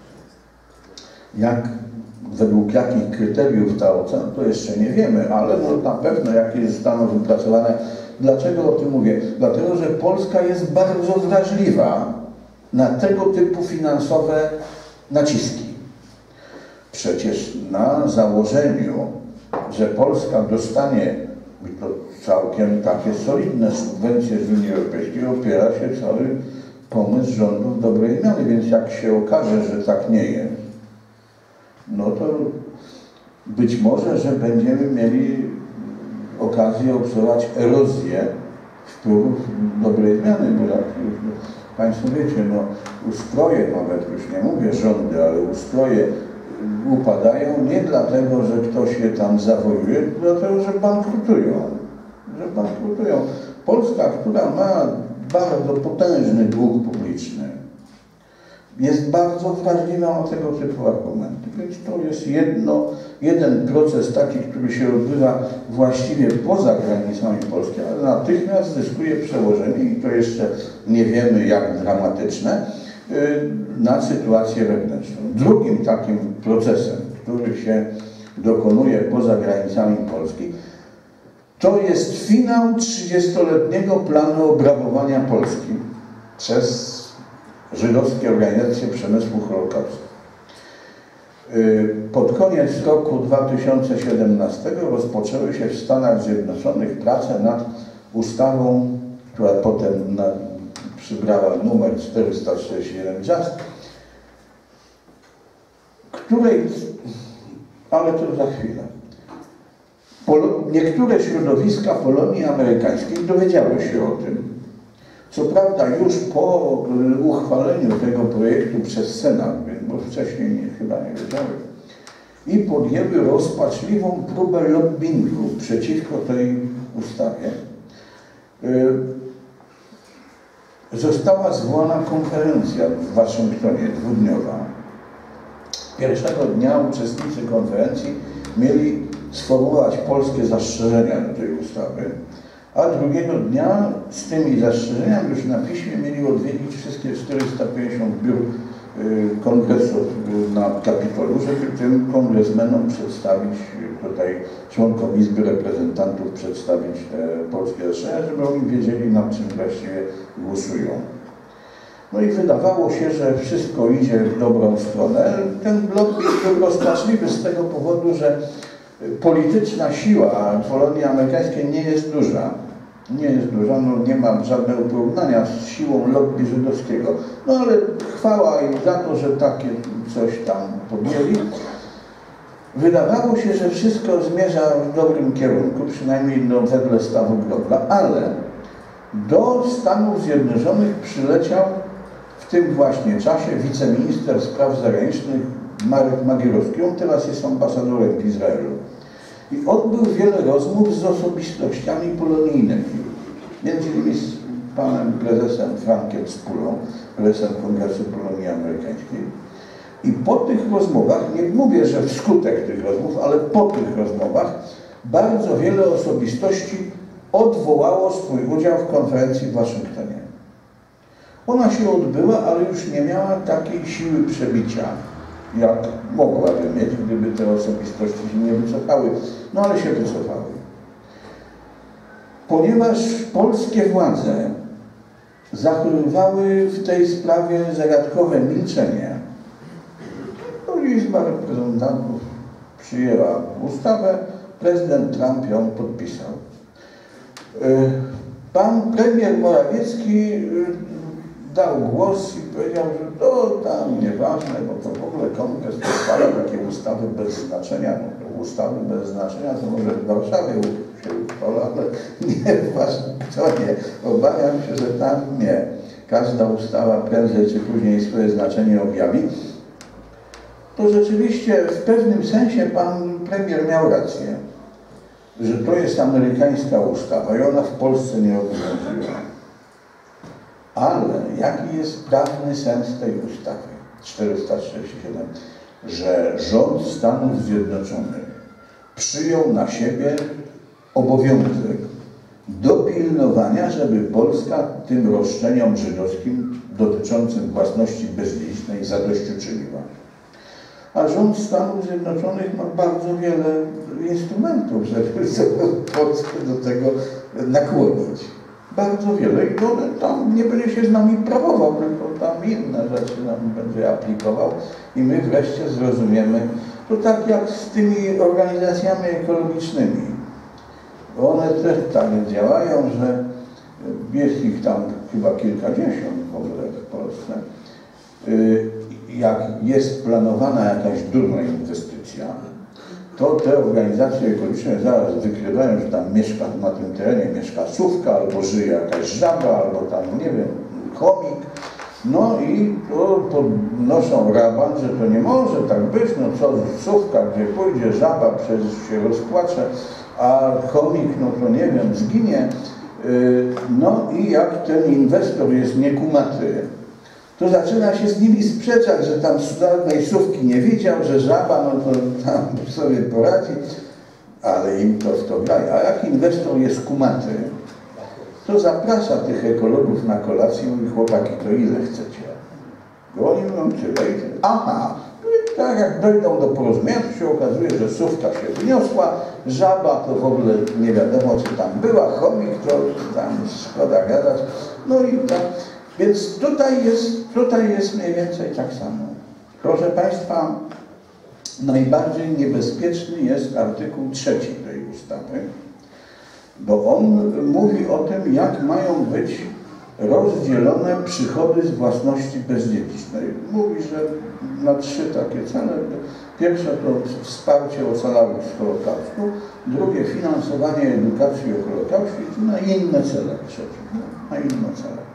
Według jakich kryteriów ta ocena, to jeszcze nie wiemy, ale no na pewno jakieś zostaną wypracowane. Dlaczego o tym mówię? Dlatego, że Polska jest bardzo wrażliwa na tego typu finansowe naciski. Przecież na założeniu, że Polska dostanie, i to całkiem takie solidne subwencje z Unii Europejskiej, opiera się cały pomysł rządów dobrej zmiany, więc jak się okaże, że tak nie jest, no to być może, że będziemy mieli okazję obserwować erozję wpływów dobrej zmiany, bo jak Państwo wiecie, no ustroje, nawet już nie mówię rządy, ale ustroje upadają nie dlatego, że ktoś je tam zawojuje, dlatego, że bankrutują. Polska, która ma bardzo potężny dług publiczny, jest bardzo wrażliwa na tego typu argumenty. Więc to jest jeden proces taki, który się odbywa właściwie poza granicami Polski, ale natychmiast zyskuje przełożenie, i to jeszcze nie wiemy jak dramatyczne, na sytuację wewnętrzną. Drugim takim procesem, który się dokonuje poza granicami Polski, to jest finał 30-letniego planu obrabowania Polski przez żydowskie organizacje przemysłu Holokaustu. Pod koniec roku 2017 rozpoczęły się w Stanach Zjednoczonych prace nad ustawą, która potem przybrała numer 441 JUST, której, ale to za chwilę, niektóre środowiska Polonii Amerykańskiej dowiedziały się o tym. Co prawda już po uchwaleniu tego projektu przez Senat, bo wcześniej chyba nie wiedziały, i podjęły rozpaczliwą próbę lobbingu przeciwko tej ustawie. Została zwołana konferencja w Waszyngtonie, dwudniowa. Pierwszego dnia uczestnicy konferencji mieli sformułować polskie zastrzeżenia do tej ustawy, a drugiego dnia z tymi zastrzeżeniami już na piśmie mieli odwiedzić wszystkie 450 biur kongresu na Kapitolu, żeby tym kongresmenom przedstawić, tutaj członkom Izby Reprezentantów przedstawić te polskie zastrzeżenia, żeby oni wiedzieli, nad czym właściwie głosują. No i wydawało się, że wszystko idzie w dobrą stronę. Ten lobbying był rozpaczliwy z tego powodu, że polityczna siła Polonii amerykańskiej nie jest duża. Nie jest duża, no nie ma żadnego porównania z siłą lobby żydowskiego, no ale chwała im za to, że takie coś tam podjęli. Wydawało się, że wszystko zmierza w dobrym kierunku, przynajmniej wedle stawu Grobla, ale do Stanów Zjednoczonych przyleciał w tym właśnie czasie wiceminister spraw zagranicznych Marek Magierowski. On teraz jest ambasadorem w Izraelu. I odbył wiele rozmów z osobistościami polonijnymi, między innymi z panem prezesem Frankiem Spulą, prezesem Kongresu Polonii Amerykańskiej. I po tych rozmowach, nie mówię, że wskutek tych rozmów, ale po tych rozmowach bardzo wiele osobistości odwołało swój udział w konferencji w Waszyngtonie. Ona się odbyła, ale już nie miała takiej siły przebicia, jak mogłaby mieć, gdyby te osobistości się nie wycofały. No ale się wycofały. Ponieważ polskie władze zachowywały w tej sprawie zagadkowe milczenie, to Izba Reprezentantów przyjęła ustawę, prezydent Trump ją podpisał. Pan premier Morawiecki dał głos i powiedział, że to tam nieważne, bo to w ogóle kongres uchwala takie ustawy bez znaczenia. No to ustawy bez znaczenia to może w Warszawie się uchwala, ale nie w Waszyngtonie. Obawiam się, że tam nie. Każda ustawa prędzej czy później swoje znaczenie objawi. To rzeczywiście w pewnym sensie pan premier miał rację, że to jest amerykańska ustawa i ona w Polsce nie obowiązuje. Ale jaki jest prawny sens tej ustawy 467? Że rząd Stanów Zjednoczonych przyjął na siebie obowiązek dopilnowania, żeby Polska tym roszczeniom żydowskim dotyczącym własności bezdziedzicznej zadośćuczyniła. A rząd Stanów Zjednoczonych ma bardzo wiele instrumentów, żeby Polskę do tego nakłonić. Bardzo wiele i on tam nie będzie się z nami prawował, tylko tam inne rzeczy nam będzie aplikował i my wreszcie zrozumiemy. To tak jak z tymi organizacjami ekologicznymi. One też tak działają, że jest ich tam chyba kilkadziesiąt w ogóle w Polsce. Jak jest planowana jakaś duża inwestycja, to te organizacje ekologiczne zaraz wykrywają, że tam mieszka, na tym terenie mieszka sówka, albo żyje jakaś żaba, albo tam, nie wiem, chomik. No i to podnoszą raban, że to nie może tak być, no co sówka, gdzie pójdzie żaba, przecież się rozpłacze, a chomik, no to nie wiem, zginie. No i jak ten inwestor jest niekumaty, to zaczyna się z nimi sprzeczać, że tam żadnej sówki nie widział, że żaba, no to tam sobie poradzi, ale im to w to graje. A jak inwestor jest kumaty, to zaprasza tych ekologów na kolację i mówi, chłopaki, to ile chcecie? Bo oni mówią tyle i tyle. Aha, i tak jak dojdą do porozumienia, to się okazuje, że sówka się wyniosła, żaba to w ogóle nie wiadomo, czy tam była, chomik to tam szkoda gadać, no i tak. Więc tutaj jest mniej więcej tak samo. Proszę Państwa, najbardziej niebezpieczny jest artykuł 3 tej ustawy, bo on mówi o tym, jak mają być rozdzielone przychody z własności bezdziedzicznej. Mówi, że na 3 takie cele. Pierwsze to wsparcie ocalałych z Holokaustu, drugie finansowanie edukacji o Holokauście i na inne cele trzecie, na inne cele.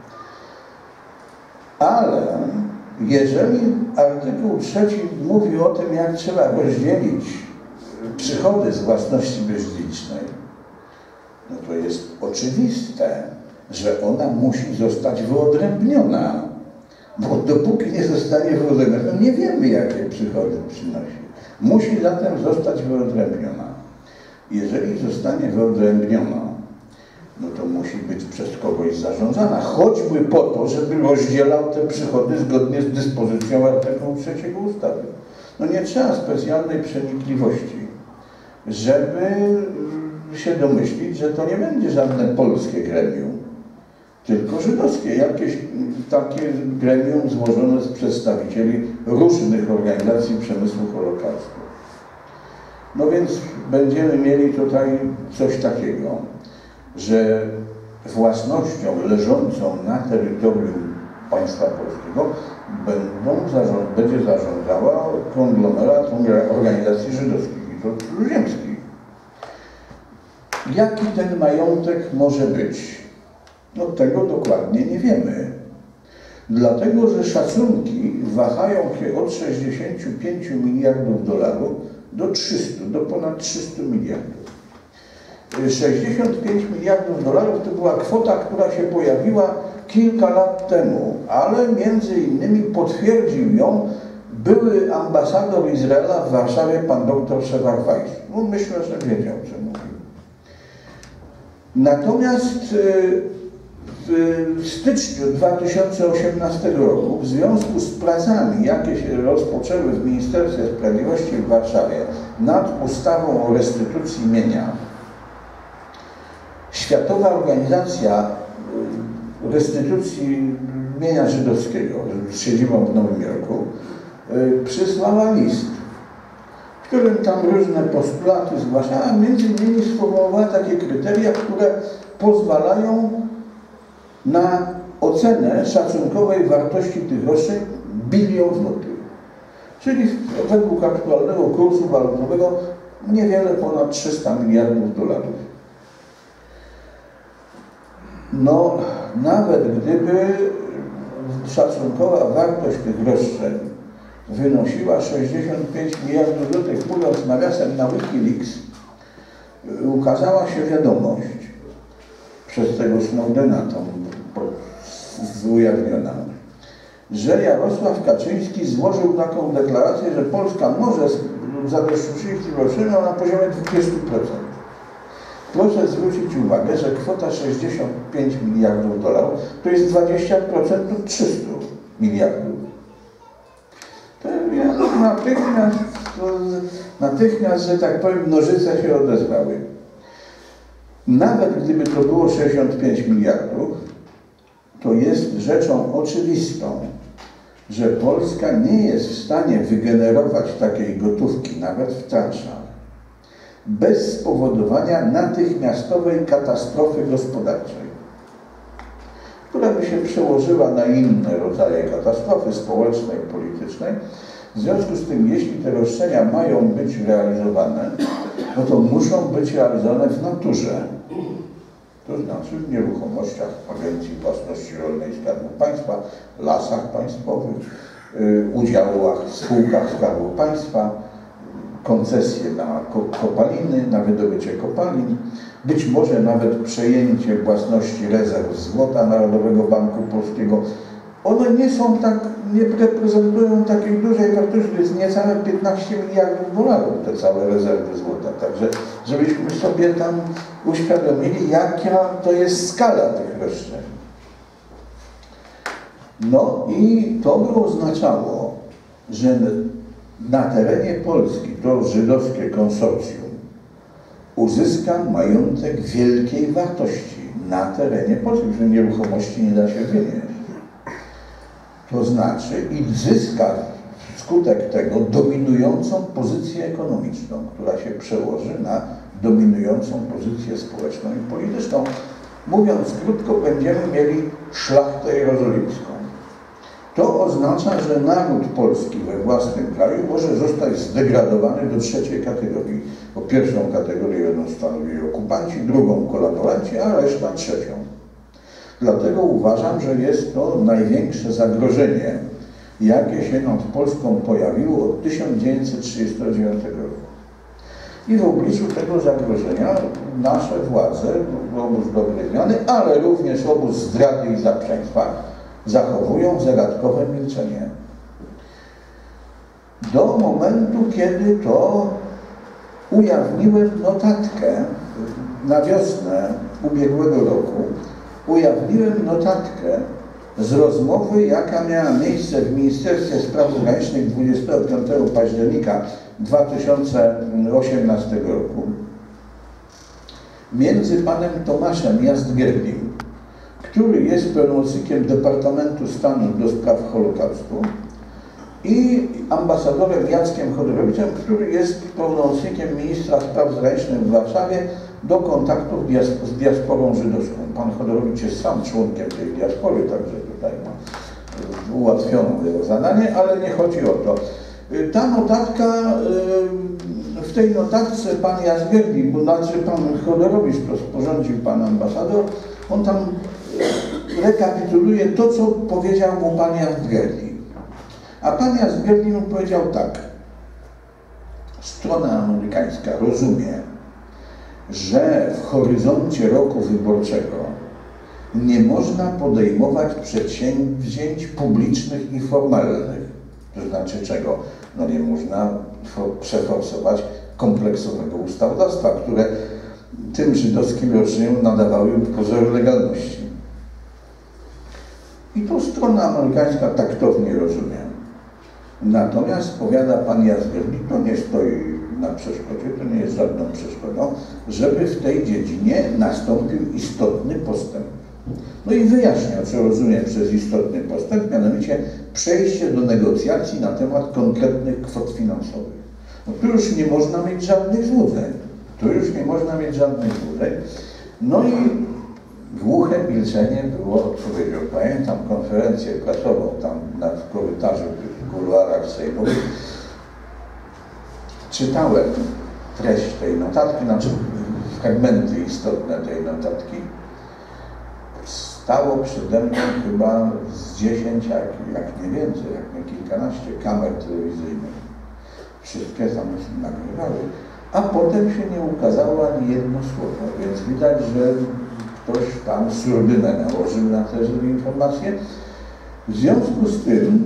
Ale jeżeli artykuł 3 mówi o tym, jak trzeba rozdzielić przychody z własności bezdziedzicznej, no to jest oczywiste, że ona musi zostać wyodrębniona, bo dopóki nie zostanie wyodrębniona, nie wiemy, jakie przychody przynosi. Musi zatem zostać wyodrębniona. Jeżeli zostanie wyodrębniona, no to musi być przez kogoś zarządzana, choćby po to, żeby rozdzielał te przychody zgodnie z dyspozycją artykułu 3 ustawy. No nie trzeba specjalnej przenikliwości, żeby się domyślić, że to nie będzie żadne polskie gremium, tylko żydowskie, jakieś takie gremium złożone z przedstawicieli różnych organizacji przemysłu Holokaustu. No więc będziemy mieli tutaj coś takiego, że własnością leżącą na terytorium państwa polskiego będzie zarządzała konglomerat organizacji żydowskich i to trójziemskich. Jaki ten majątek może być? No tego dokładnie nie wiemy. Dlatego, że szacunki wahają się od 65 miliardów dolarów do ponad 300 miliardów. 65 miliardów dolarów to była kwota, która się pojawiła kilka lat temu, ale między innymi potwierdził ją były ambasador Izraela w Warszawie, pan dr Shevard Weiss. No myślę, że wiedział, co mówił. Natomiast w styczniu 2018 roku w związku z pracami, jakie się rozpoczęły w Ministerstwie Sprawiedliwości w Warszawie nad ustawą o restytucji mienia, Światowa Organizacja Restytucji Mienia Żydowskiego z siedzibą w Nowym Jorku przysłała list, w którym tam różne postulaty zgłaszała, między innymi sformułowała takie kryteria, które pozwalają na ocenę szacunkowej wartości tych roszczeń 1 bilion złotych. Czyli według aktualnego kursu walutowego niewiele ponad 300 miliardów dolarów. No, nawet gdyby szacunkowa wartość tych roszczeń wynosiła 65 miliardów złotych, mówiąc nawiasem, na Wikileaks ukazała się wiadomość przez tego Snowdena tam ujawniona, że Jarosław Kaczyński złożył taką deklarację, że Polska może zadośćuczynić roszczeniom na poziomie 20%. Proszę zwrócić uwagę, że kwota 65 miliardów dolarów to jest 20% od 300 miliardów. To natychmiast, że tak powiem, nożyce się odezwały. Nawet gdyby to było 65 miliardów, to jest rzeczą oczywistą, że Polska nie jest w stanie wygenerować takiej gotówki, nawet w transzach, bez spowodowania natychmiastowej katastrofy gospodarczej, która by się przełożyła na inne rodzaje katastrofy społecznej, politycznej. W związku z tym, jeśli te roszczenia mają być realizowane, no to muszą być realizowane w naturze. To znaczy w nieruchomościach Agencji Własności Rolnej Skarbu Państwa, lasach państwowych, udziałach w spółkach Skarbu Państwa, koncesje na kopaliny, na wydobycie kopalin, być może nawet przejęcie własności rezerw złota Narodowego Banku Polskiego. One nie reprezentują takiej dużej wartości, to jest niecałe 15 miliardów dolarów te całe rezerwy złota. Także żebyśmy sobie tam uświadomili, jaka to jest skala tych roszczeń. No i to by oznaczało, że na terenie Polski to żydowskie konsorcjum uzyska majątek wielkiej wartości na terenie Polski, że nieruchomości nie da się wynieść. To znaczy i zyska wskutek tego dominującą pozycję ekonomiczną, która się przełoży na dominującą pozycję społeczną i polityczną. Mówiąc krótko, będziemy mieli szlachtę jerozolimską. To oznacza, że naród polski we własnym kraju może zostać zdegradowany do trzeciej kategorii. Bo pierwszą kategorię będą stanowili okupanci, drugą kolaboranci, a reszta trzecią. Dlatego uważam, że jest to największe zagrożenie, jakie się nad Polską pojawiło od 1939 roku. I w obliczu tego zagrożenia nasze władze, obóz dobrej zmiany, ale również obóz zdrady i zaprzeństwa, zachowują zagadkowe milczenie. Do momentu, kiedy to ujawniłem notatkę na wiosnę ubiegłego roku, ujawniłem notatkę z rozmowy, jaka miała miejsce w Ministerstwie Spraw Zagranicznych 25 października 2018 roku między panem Tomaszem Jastgierdiem, który jest pełnomocnikiem Departamentu Stanu do spraw Holokaustu, i ambasadorem Jackiem Chodorowiczem, który jest pełnomocnikiem ministra spraw zagranicznych w Warszawie do kontaktów z diasporą żydowską. Pan Chodorowicz jest sam członkiem tej diaspory, także tutaj ma ułatwiono jego zadanie, ale nie chodzi o to. Ta notatka, w tej notatce pan Jazgerli, bo znaczy pan Chodorowicz to sporządził pan ambasador, on tam rekapituluje to, co powiedział mu pan Jazgerli. A pan Jazgerli mu powiedział tak: strona amerykańska rozumie, że w horyzoncie roku wyborczego nie można podejmować przedsięwzięć publicznych i formalnych. To znaczy czego? No nie można przeforsować kompleksowego ustawodawstwa, które tym żydowskim roszczeniom nadawały pozór legalności. I to strona amerykańska taktownie rozumie. Natomiast, powiada pan Jazgerli, to nie stoi na przeszkodzie, to nie jest żadną przeszkodą, żeby w tej dziedzinie nastąpił istotny postęp. No i wyjaśnia, co rozumie przez istotny postęp, mianowicie przejście do negocjacji na temat konkretnych kwot finansowych. No tu już nie można mieć żadnych złudzeń. No i głuche milczenie było odpowiedzią. Pamiętam konferencję prasową tam w korytarzu, w kuluarach sejmowych. Czytałem treść tej notatki, znaczy fragmenty istotne tej notatki. Stało przede mną chyba z 10, jak nie więcej, jak nie kilkanaście kamer telewizyjnych. Wszystkie tam nagrywały, a potem się nie ukazało ani jedno słowo, więc widać, że ktoś tam surdynę nałożył na te informacje. W związku z tym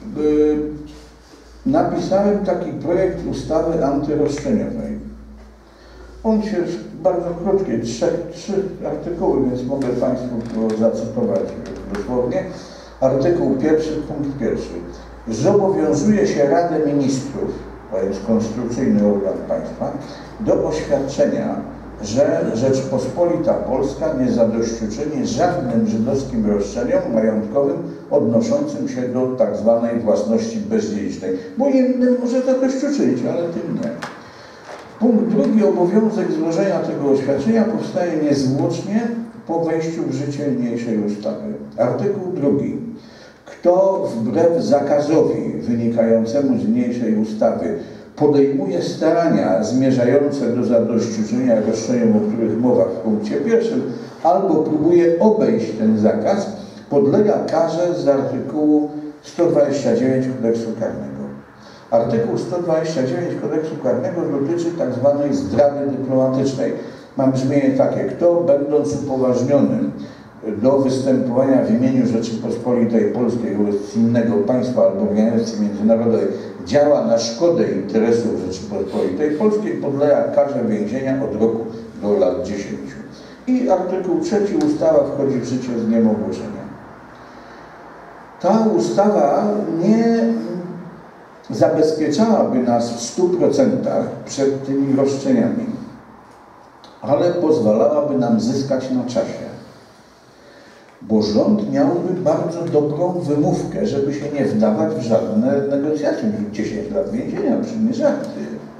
napisałem taki projekt ustawy antyroszczeniowej. On się bardzo krótki, trzy artykuły, więc mogę Państwu to zacytować dosłownie. Artykuł 1, punkt 1. Zobowiązuje się Radę Ministrów, to jest konstytucyjny organ państwa, do oświadczenia, że Rzeczpospolita Polska nie zadośćuczyni żadnym żydowskim roszczeniom majątkowym odnoszącym się do tak zwanej własności bezdziedzicznej. Bo innym może zadośćuczynić, ale tym nie. Punkt 2. Obowiązek złożenia tego oświadczenia powstaje niezwłocznie po wejściu w życie niniejszej ustawy. Artykuł 2. Kto wbrew zakazowi wynikającemu z niniejszej ustawy podejmuje starania zmierzające do zadośćuczynienia roszczeniom, o których mowa w punkcie 1, albo próbuje obejść ten zakaz, podlega karze z artykułu 129 Kodeksu Karnego. Artykuł 129 Kodeksu Karnego dotyczy tzw. zdrady dyplomatycznej. Ma brzmienie takie: kto, będąc upoważnionym do występowania w imieniu Rzeczypospolitej Polskiej wobec innego państwa albo organizacji międzynarodowej, działa na szkodę interesów Rzeczypospolitej Polskiej, podlega karze więzienia od roku do lat 10. I artykuł 3. Ustawa wchodzi w życie z dniem ogłoszenia. Ta ustawa nie zabezpieczałaby nas w 100% przed tymi roszczeniami, ale pozwalałaby nam zyskać na czasie. Bo rząd miałby bardzo dobrą wymówkę, żeby się nie wdawać w żadne negocjacje. 10 lat więzienia, przy nie żarty.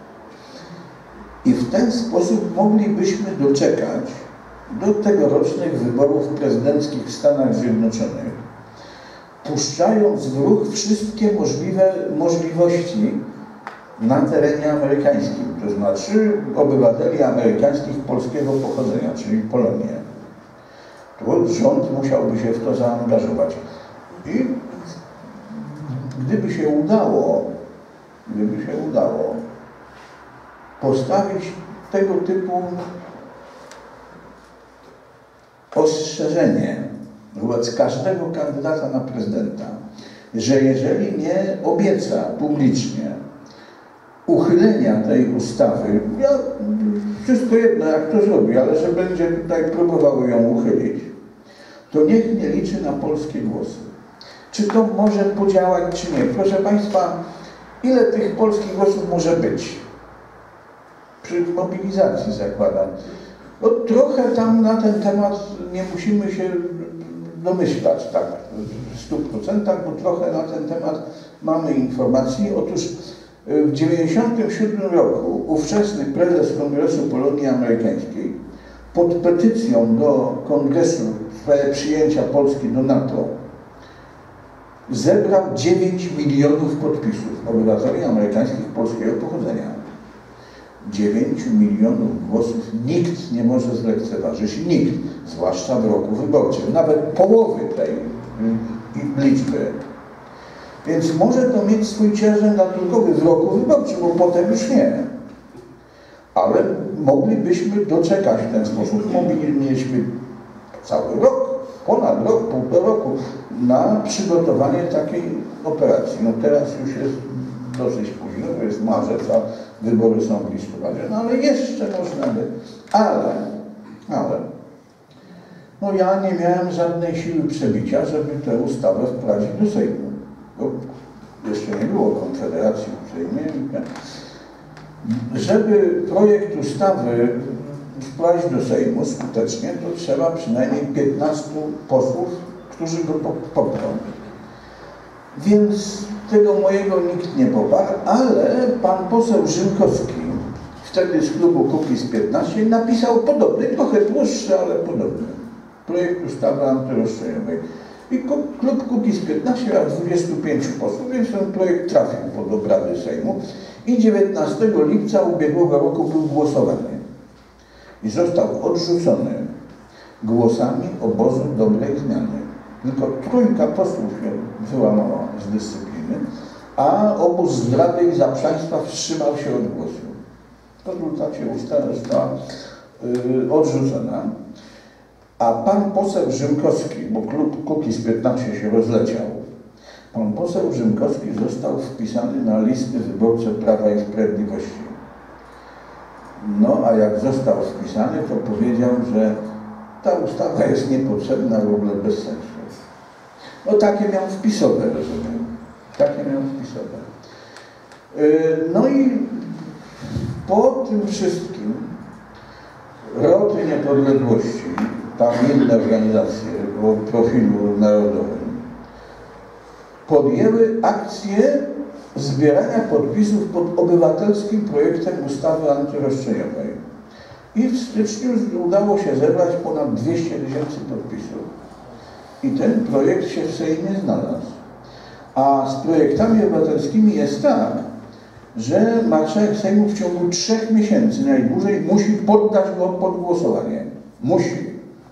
I w ten sposób moglibyśmy doczekać do tegorocznych wyborów prezydenckich w Stanach Zjednoczonych, puszczając w ruch wszystkie możliwe możliwości na terenie amerykańskim, to znaczy obywateli amerykańskich polskiego pochodzenia, czyli Polonię. To rząd musiałby się w to zaangażować. I gdyby się udało postawić tego typu ostrzeżenie wobec każdego kandydata na prezydenta, że jeżeli nie obieca publicznie uchylenia tej ustawy, wszystko jedno jak to zrobi, ale że będzie tutaj próbował ją uchylić, to niech nie liczy na polskie głosy. Czy to może podziałać, czy nie? Proszę Państwa, ile tych polskich głosów może być? Przy mobilizacji zakładam. No, trochę tam na ten temat nie musimy się domyślać tak w 100%, bo trochę na ten temat mamy informacji. Otóż w 1997 roku ówczesny prezes Kongresu Polonii Amerykańskiej pod petycją do Kongresu w sprawie przyjęcia Polski do NATO zebrał 9 milionów podpisów obywateli amerykańskich polskiego pochodzenia. 9 milionów głosów nikt nie może zlekceważyć, nikt, zwłaszcza w roku wyborczym, nawet połowy tej liczby. Więc może to mieć swój ciężar gatunkowy w roku wyborczym, bo potem już nie. Ale moglibyśmy doczekać w ten sposób, mieliśmy cały rok, ponad rok, półtora roku na przygotowanie takiej operacji. No teraz już jest dosyć późno, to jest marzec, a wybory są w listopadzie, no ale jeszcze można by. Ale, no ja nie miałem żadnej siły przebicia, żeby tę ustawę wprowadzić do Sejmu. Bo jeszcze nie było Konfederacji w Sejmie. Żeby projekt ustawy wprowadzić do Sejmu skutecznie, to trzeba przynajmniej 15 posłów, którzy go poprą. Więc tego mojego nikt nie poparł, ale pan poseł Rzymkowski, wtedy z klubu Kukiz-15, napisał podobny, trochę dłuższy, ale podobny, projekt ustawy antyroszczeniowej. I klub Kukiz-15 miał 25 posłów, więc ten projekt trafił pod obrady Sejmu i 19 lipca ubiegłego roku był głosowany. I został odrzucony głosami obozu dobrej zmiany. Tylko trójka posłów się wyłamała z dyscypliny, a obóz zdrady i zaprzaństwa wstrzymał się od głosu. W rezultacie ustawa została odrzucona. A pan poseł Rzymkowski, bo klub Kukiz-15 się rozleciał, pan poseł Rzymkowski został wpisany na listy wyborcze Prawa i Sprawiedliwości. No a jak został wpisany, to powiedział, że ta ustawa jest niepotrzebna, w ogóle bez sensu. No takie miał wpisowe, rozumiem. Takie miał wpisowe. No i po tym wszystkim Roty Niepodległości, tam inne organizacje o profilu narodowym, podjęły akcję zbierania podpisów pod obywatelskim projektem ustawy antyroszczeniowej. I w styczniu udało się zebrać ponad 200 000 podpisów. I ten projekt się w Sejmie znalazł. A z projektami obywatelskimi jest tak, że marszałek Sejmu w ciągu 3 miesięcy najdłużej musi poddać go pod głosowanie. Musi.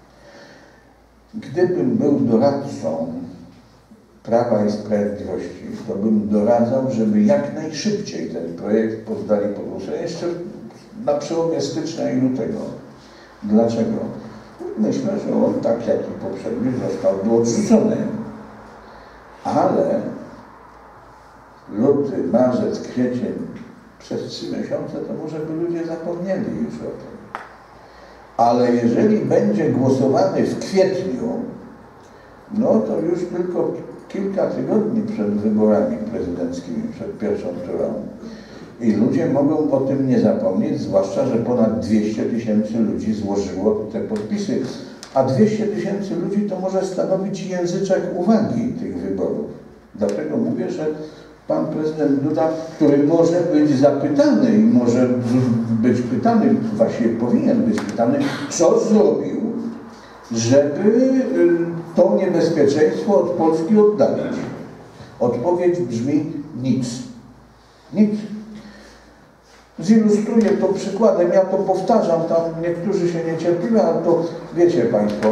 Gdybym był doradcą Prawa i Sprawiedliwości, to bym doradzał, żeby jak najszybciej ten projekt poddali pod głosowanie, jeszcze na przełomie stycznia i lutego. Dlaczego? Myślę, że on, tak jak i poprzedni, zostałby odrzucony. Ale luty, marzec, kwiecień, przez 3 miesiące, to może by ludzie zapomnieli już o tym. Ale jeżeli będzie głosowany w kwietniu, no to już tylko kilka tygodni przed wyborami prezydenckimi, przed pierwszą turą. I ludzie mogą o tym nie zapomnieć, zwłaszcza, że ponad 200 000 ludzi złożyło te podpisy. A 200 000 ludzi to może stanowić języczek uwagi tych wyborów. Dlatego mówię, że pan prezydent Duda, który może być zapytany i może być pytany, właściwie powinien być pytany, co zrobił, żeby to niebezpieczeństwo od Polski oddalić. Odpowiedź brzmi nic. Nic. Zilustruję to przykładem, ja to powtarzam, tam niektórzy się niecierpliwią, ale to wiecie Państwo,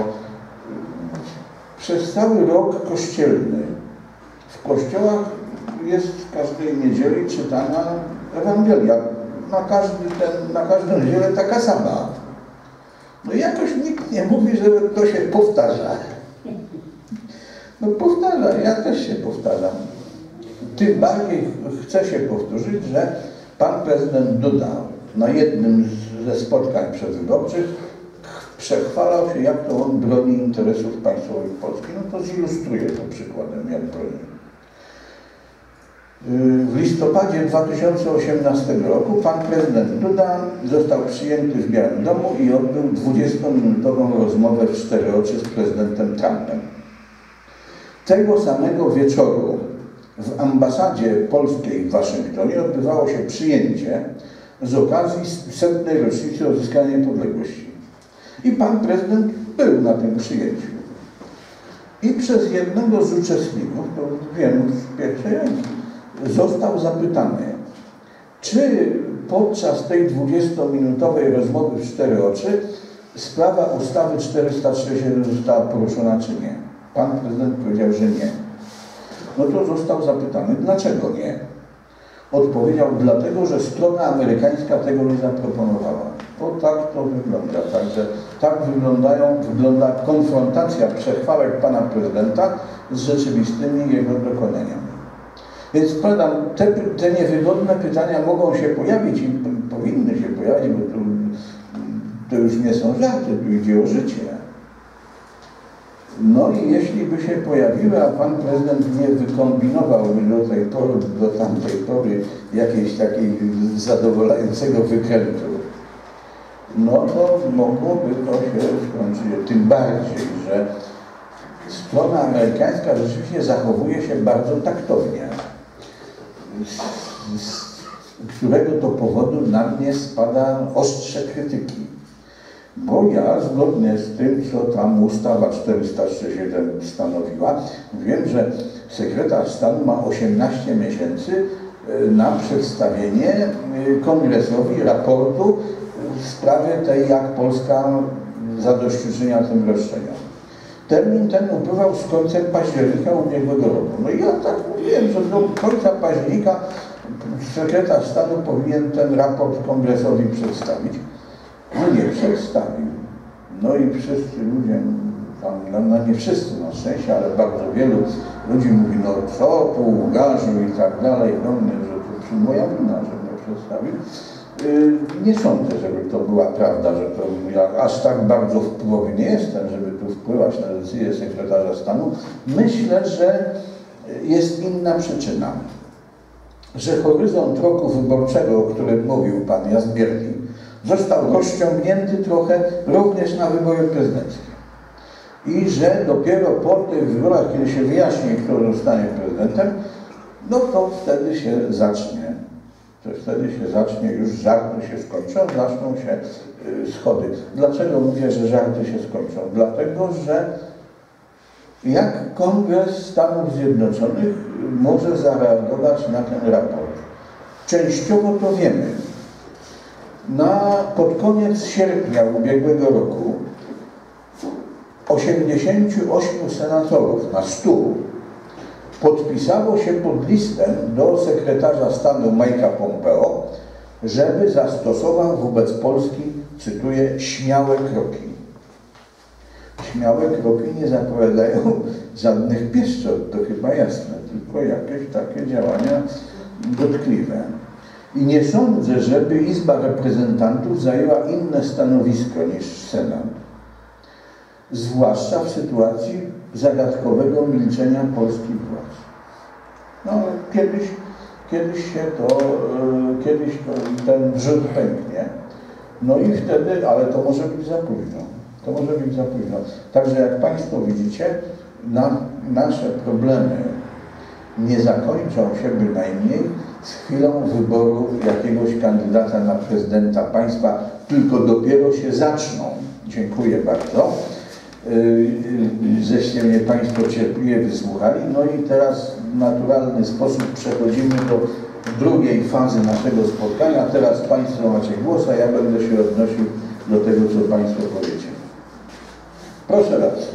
przez cały rok kościelny w kościołach jest w każdej niedzieli czytana Ewangelia. Na każdą niedzielę taka sama. No jakoś nikt nie mówi, że to się powtarza. No powtarza, ja też się powtarzam. Tym bardziej chcę się powtórzyć, że pan prezydent Duda na jednym ze spotkań przedwyborczych przechwalał się, jak to on broni interesów państwowych Polski. No to zilustruję to przykładem, jak broni. W listopadzie 2018 roku pan prezydent Duda został przyjęty w Białym Domu i odbył 20-minutową rozmowę w 4 oczy z prezydentem Trumpem. Tego samego wieczoru w ambasadzie polskiej w Waszyngtonie odbywało się przyjęcie z okazji 100. rocznicy odzyskania niepodległości. I pan prezydent był na tym przyjęciu. I przez jednego z uczestników, to wiem z pierwszej ręki, został zapytany, czy podczas tej 20-minutowej rozmowy w 4 oczy sprawa ustawy 437 została poruszona, czy nie. Pan prezydent powiedział, że nie. No to został zapytany, dlaczego nie? Odpowiedział, dlatego, że strona amerykańska tego nie zaproponowała. Bo tak to wygląda. Także tak wygląda konfrontacja przechwałek pana prezydenta z rzeczywistymi jego dokonaniami. Więc powiadam, te niewygodne pytania mogą się pojawić i powinny się pojawić, bo to już nie są żarty, tu idzie o życie. No i jeśli by się pojawiły, a pan prezydent nie wykombinowałby do tamtej pory jakiejś takiej zadowalającego wykrętu, no to mogłoby to się skończyć. Tym bardziej, że strona amerykańska rzeczywiście zachowuje się bardzo taktownie. Z którego to powodu na mnie spada ostrze krytyki. Bo ja, zgodnie z tym, co tam ustawa 437 stanowiła, wiem, że sekretarz stanu ma 18 miesięcy na przedstawienie Kongresowi raportu w sprawie tej, jak Polska zadośćuczynia tym roszczeniom. Termin ten upływał z końcem października ubiegłego roku. No i ja tak mówiłem, że do końca października sekretarz stanu powinien ten raport Kongresowi przedstawić. No nie przedstawił. No i wszyscy ludzie, no nie wszyscy na szczęście, ale bardzo wielu ludzi mówi, no co, półgarzu i tak dalej, no mnie, że to moja wina, że nie przedstawił. Nie sądzę, żeby to była prawda, że to ja aż tak bardzo wpływowy nie jestem, żeby tu wpływać na decyzję sekretarza stanu. Myślę, że jest inna przyczyna. Że horyzont roku wyborczego, o którym mówił pan Jazbierni, został rozciągnięty trochę również na wybory prezydenckie. I że dopiero po tych wyborach, kiedy się wyjaśni, kto zostanie prezydentem, no to wtedy się zacznie. Już żarty się skończą, zaczną się schody. Dlaczego mówię, że żarty się skończą? Dlatego, że jak Kongres Stanów Zjednoczonych może zareagować na ten raport? Częściowo to wiemy. Pod koniec sierpnia ubiegłego roku 88 senatorów na 100 podpisało się pod listem do sekretarza stanu Mike'a Pompeo, żeby zastosował wobec Polski, cytuję, śmiałe kroki. Śmiałe kroki nie zapowiadają żadnych pieszczot, to chyba jasne, tylko jakieś takie działania dotkliwe. I nie sądzę, żeby Izba Reprezentantów zajęła inne stanowisko niż Senat. Zwłaszcza w sytuacji zagadkowego milczenia polskich władz. No, kiedyś ten wrzód pęknie. No i wtedy, ale to może być za późno. Także jak państwo widzicie, nasze problemy nie zakończą się bynajmniej z chwilą wyboru jakiegoś kandydata na prezydenta państwa, tylko dopiero się zaczną. Dziękuję bardzo. Żeście mnie państwo cierpliwie wysłuchali. No i teraz w naturalny sposób przechodzimy do drugiej fazy naszego spotkania. Teraz państwo macie głos, a ja będę się odnosił do tego, co państwo powiecie. Proszę bardzo.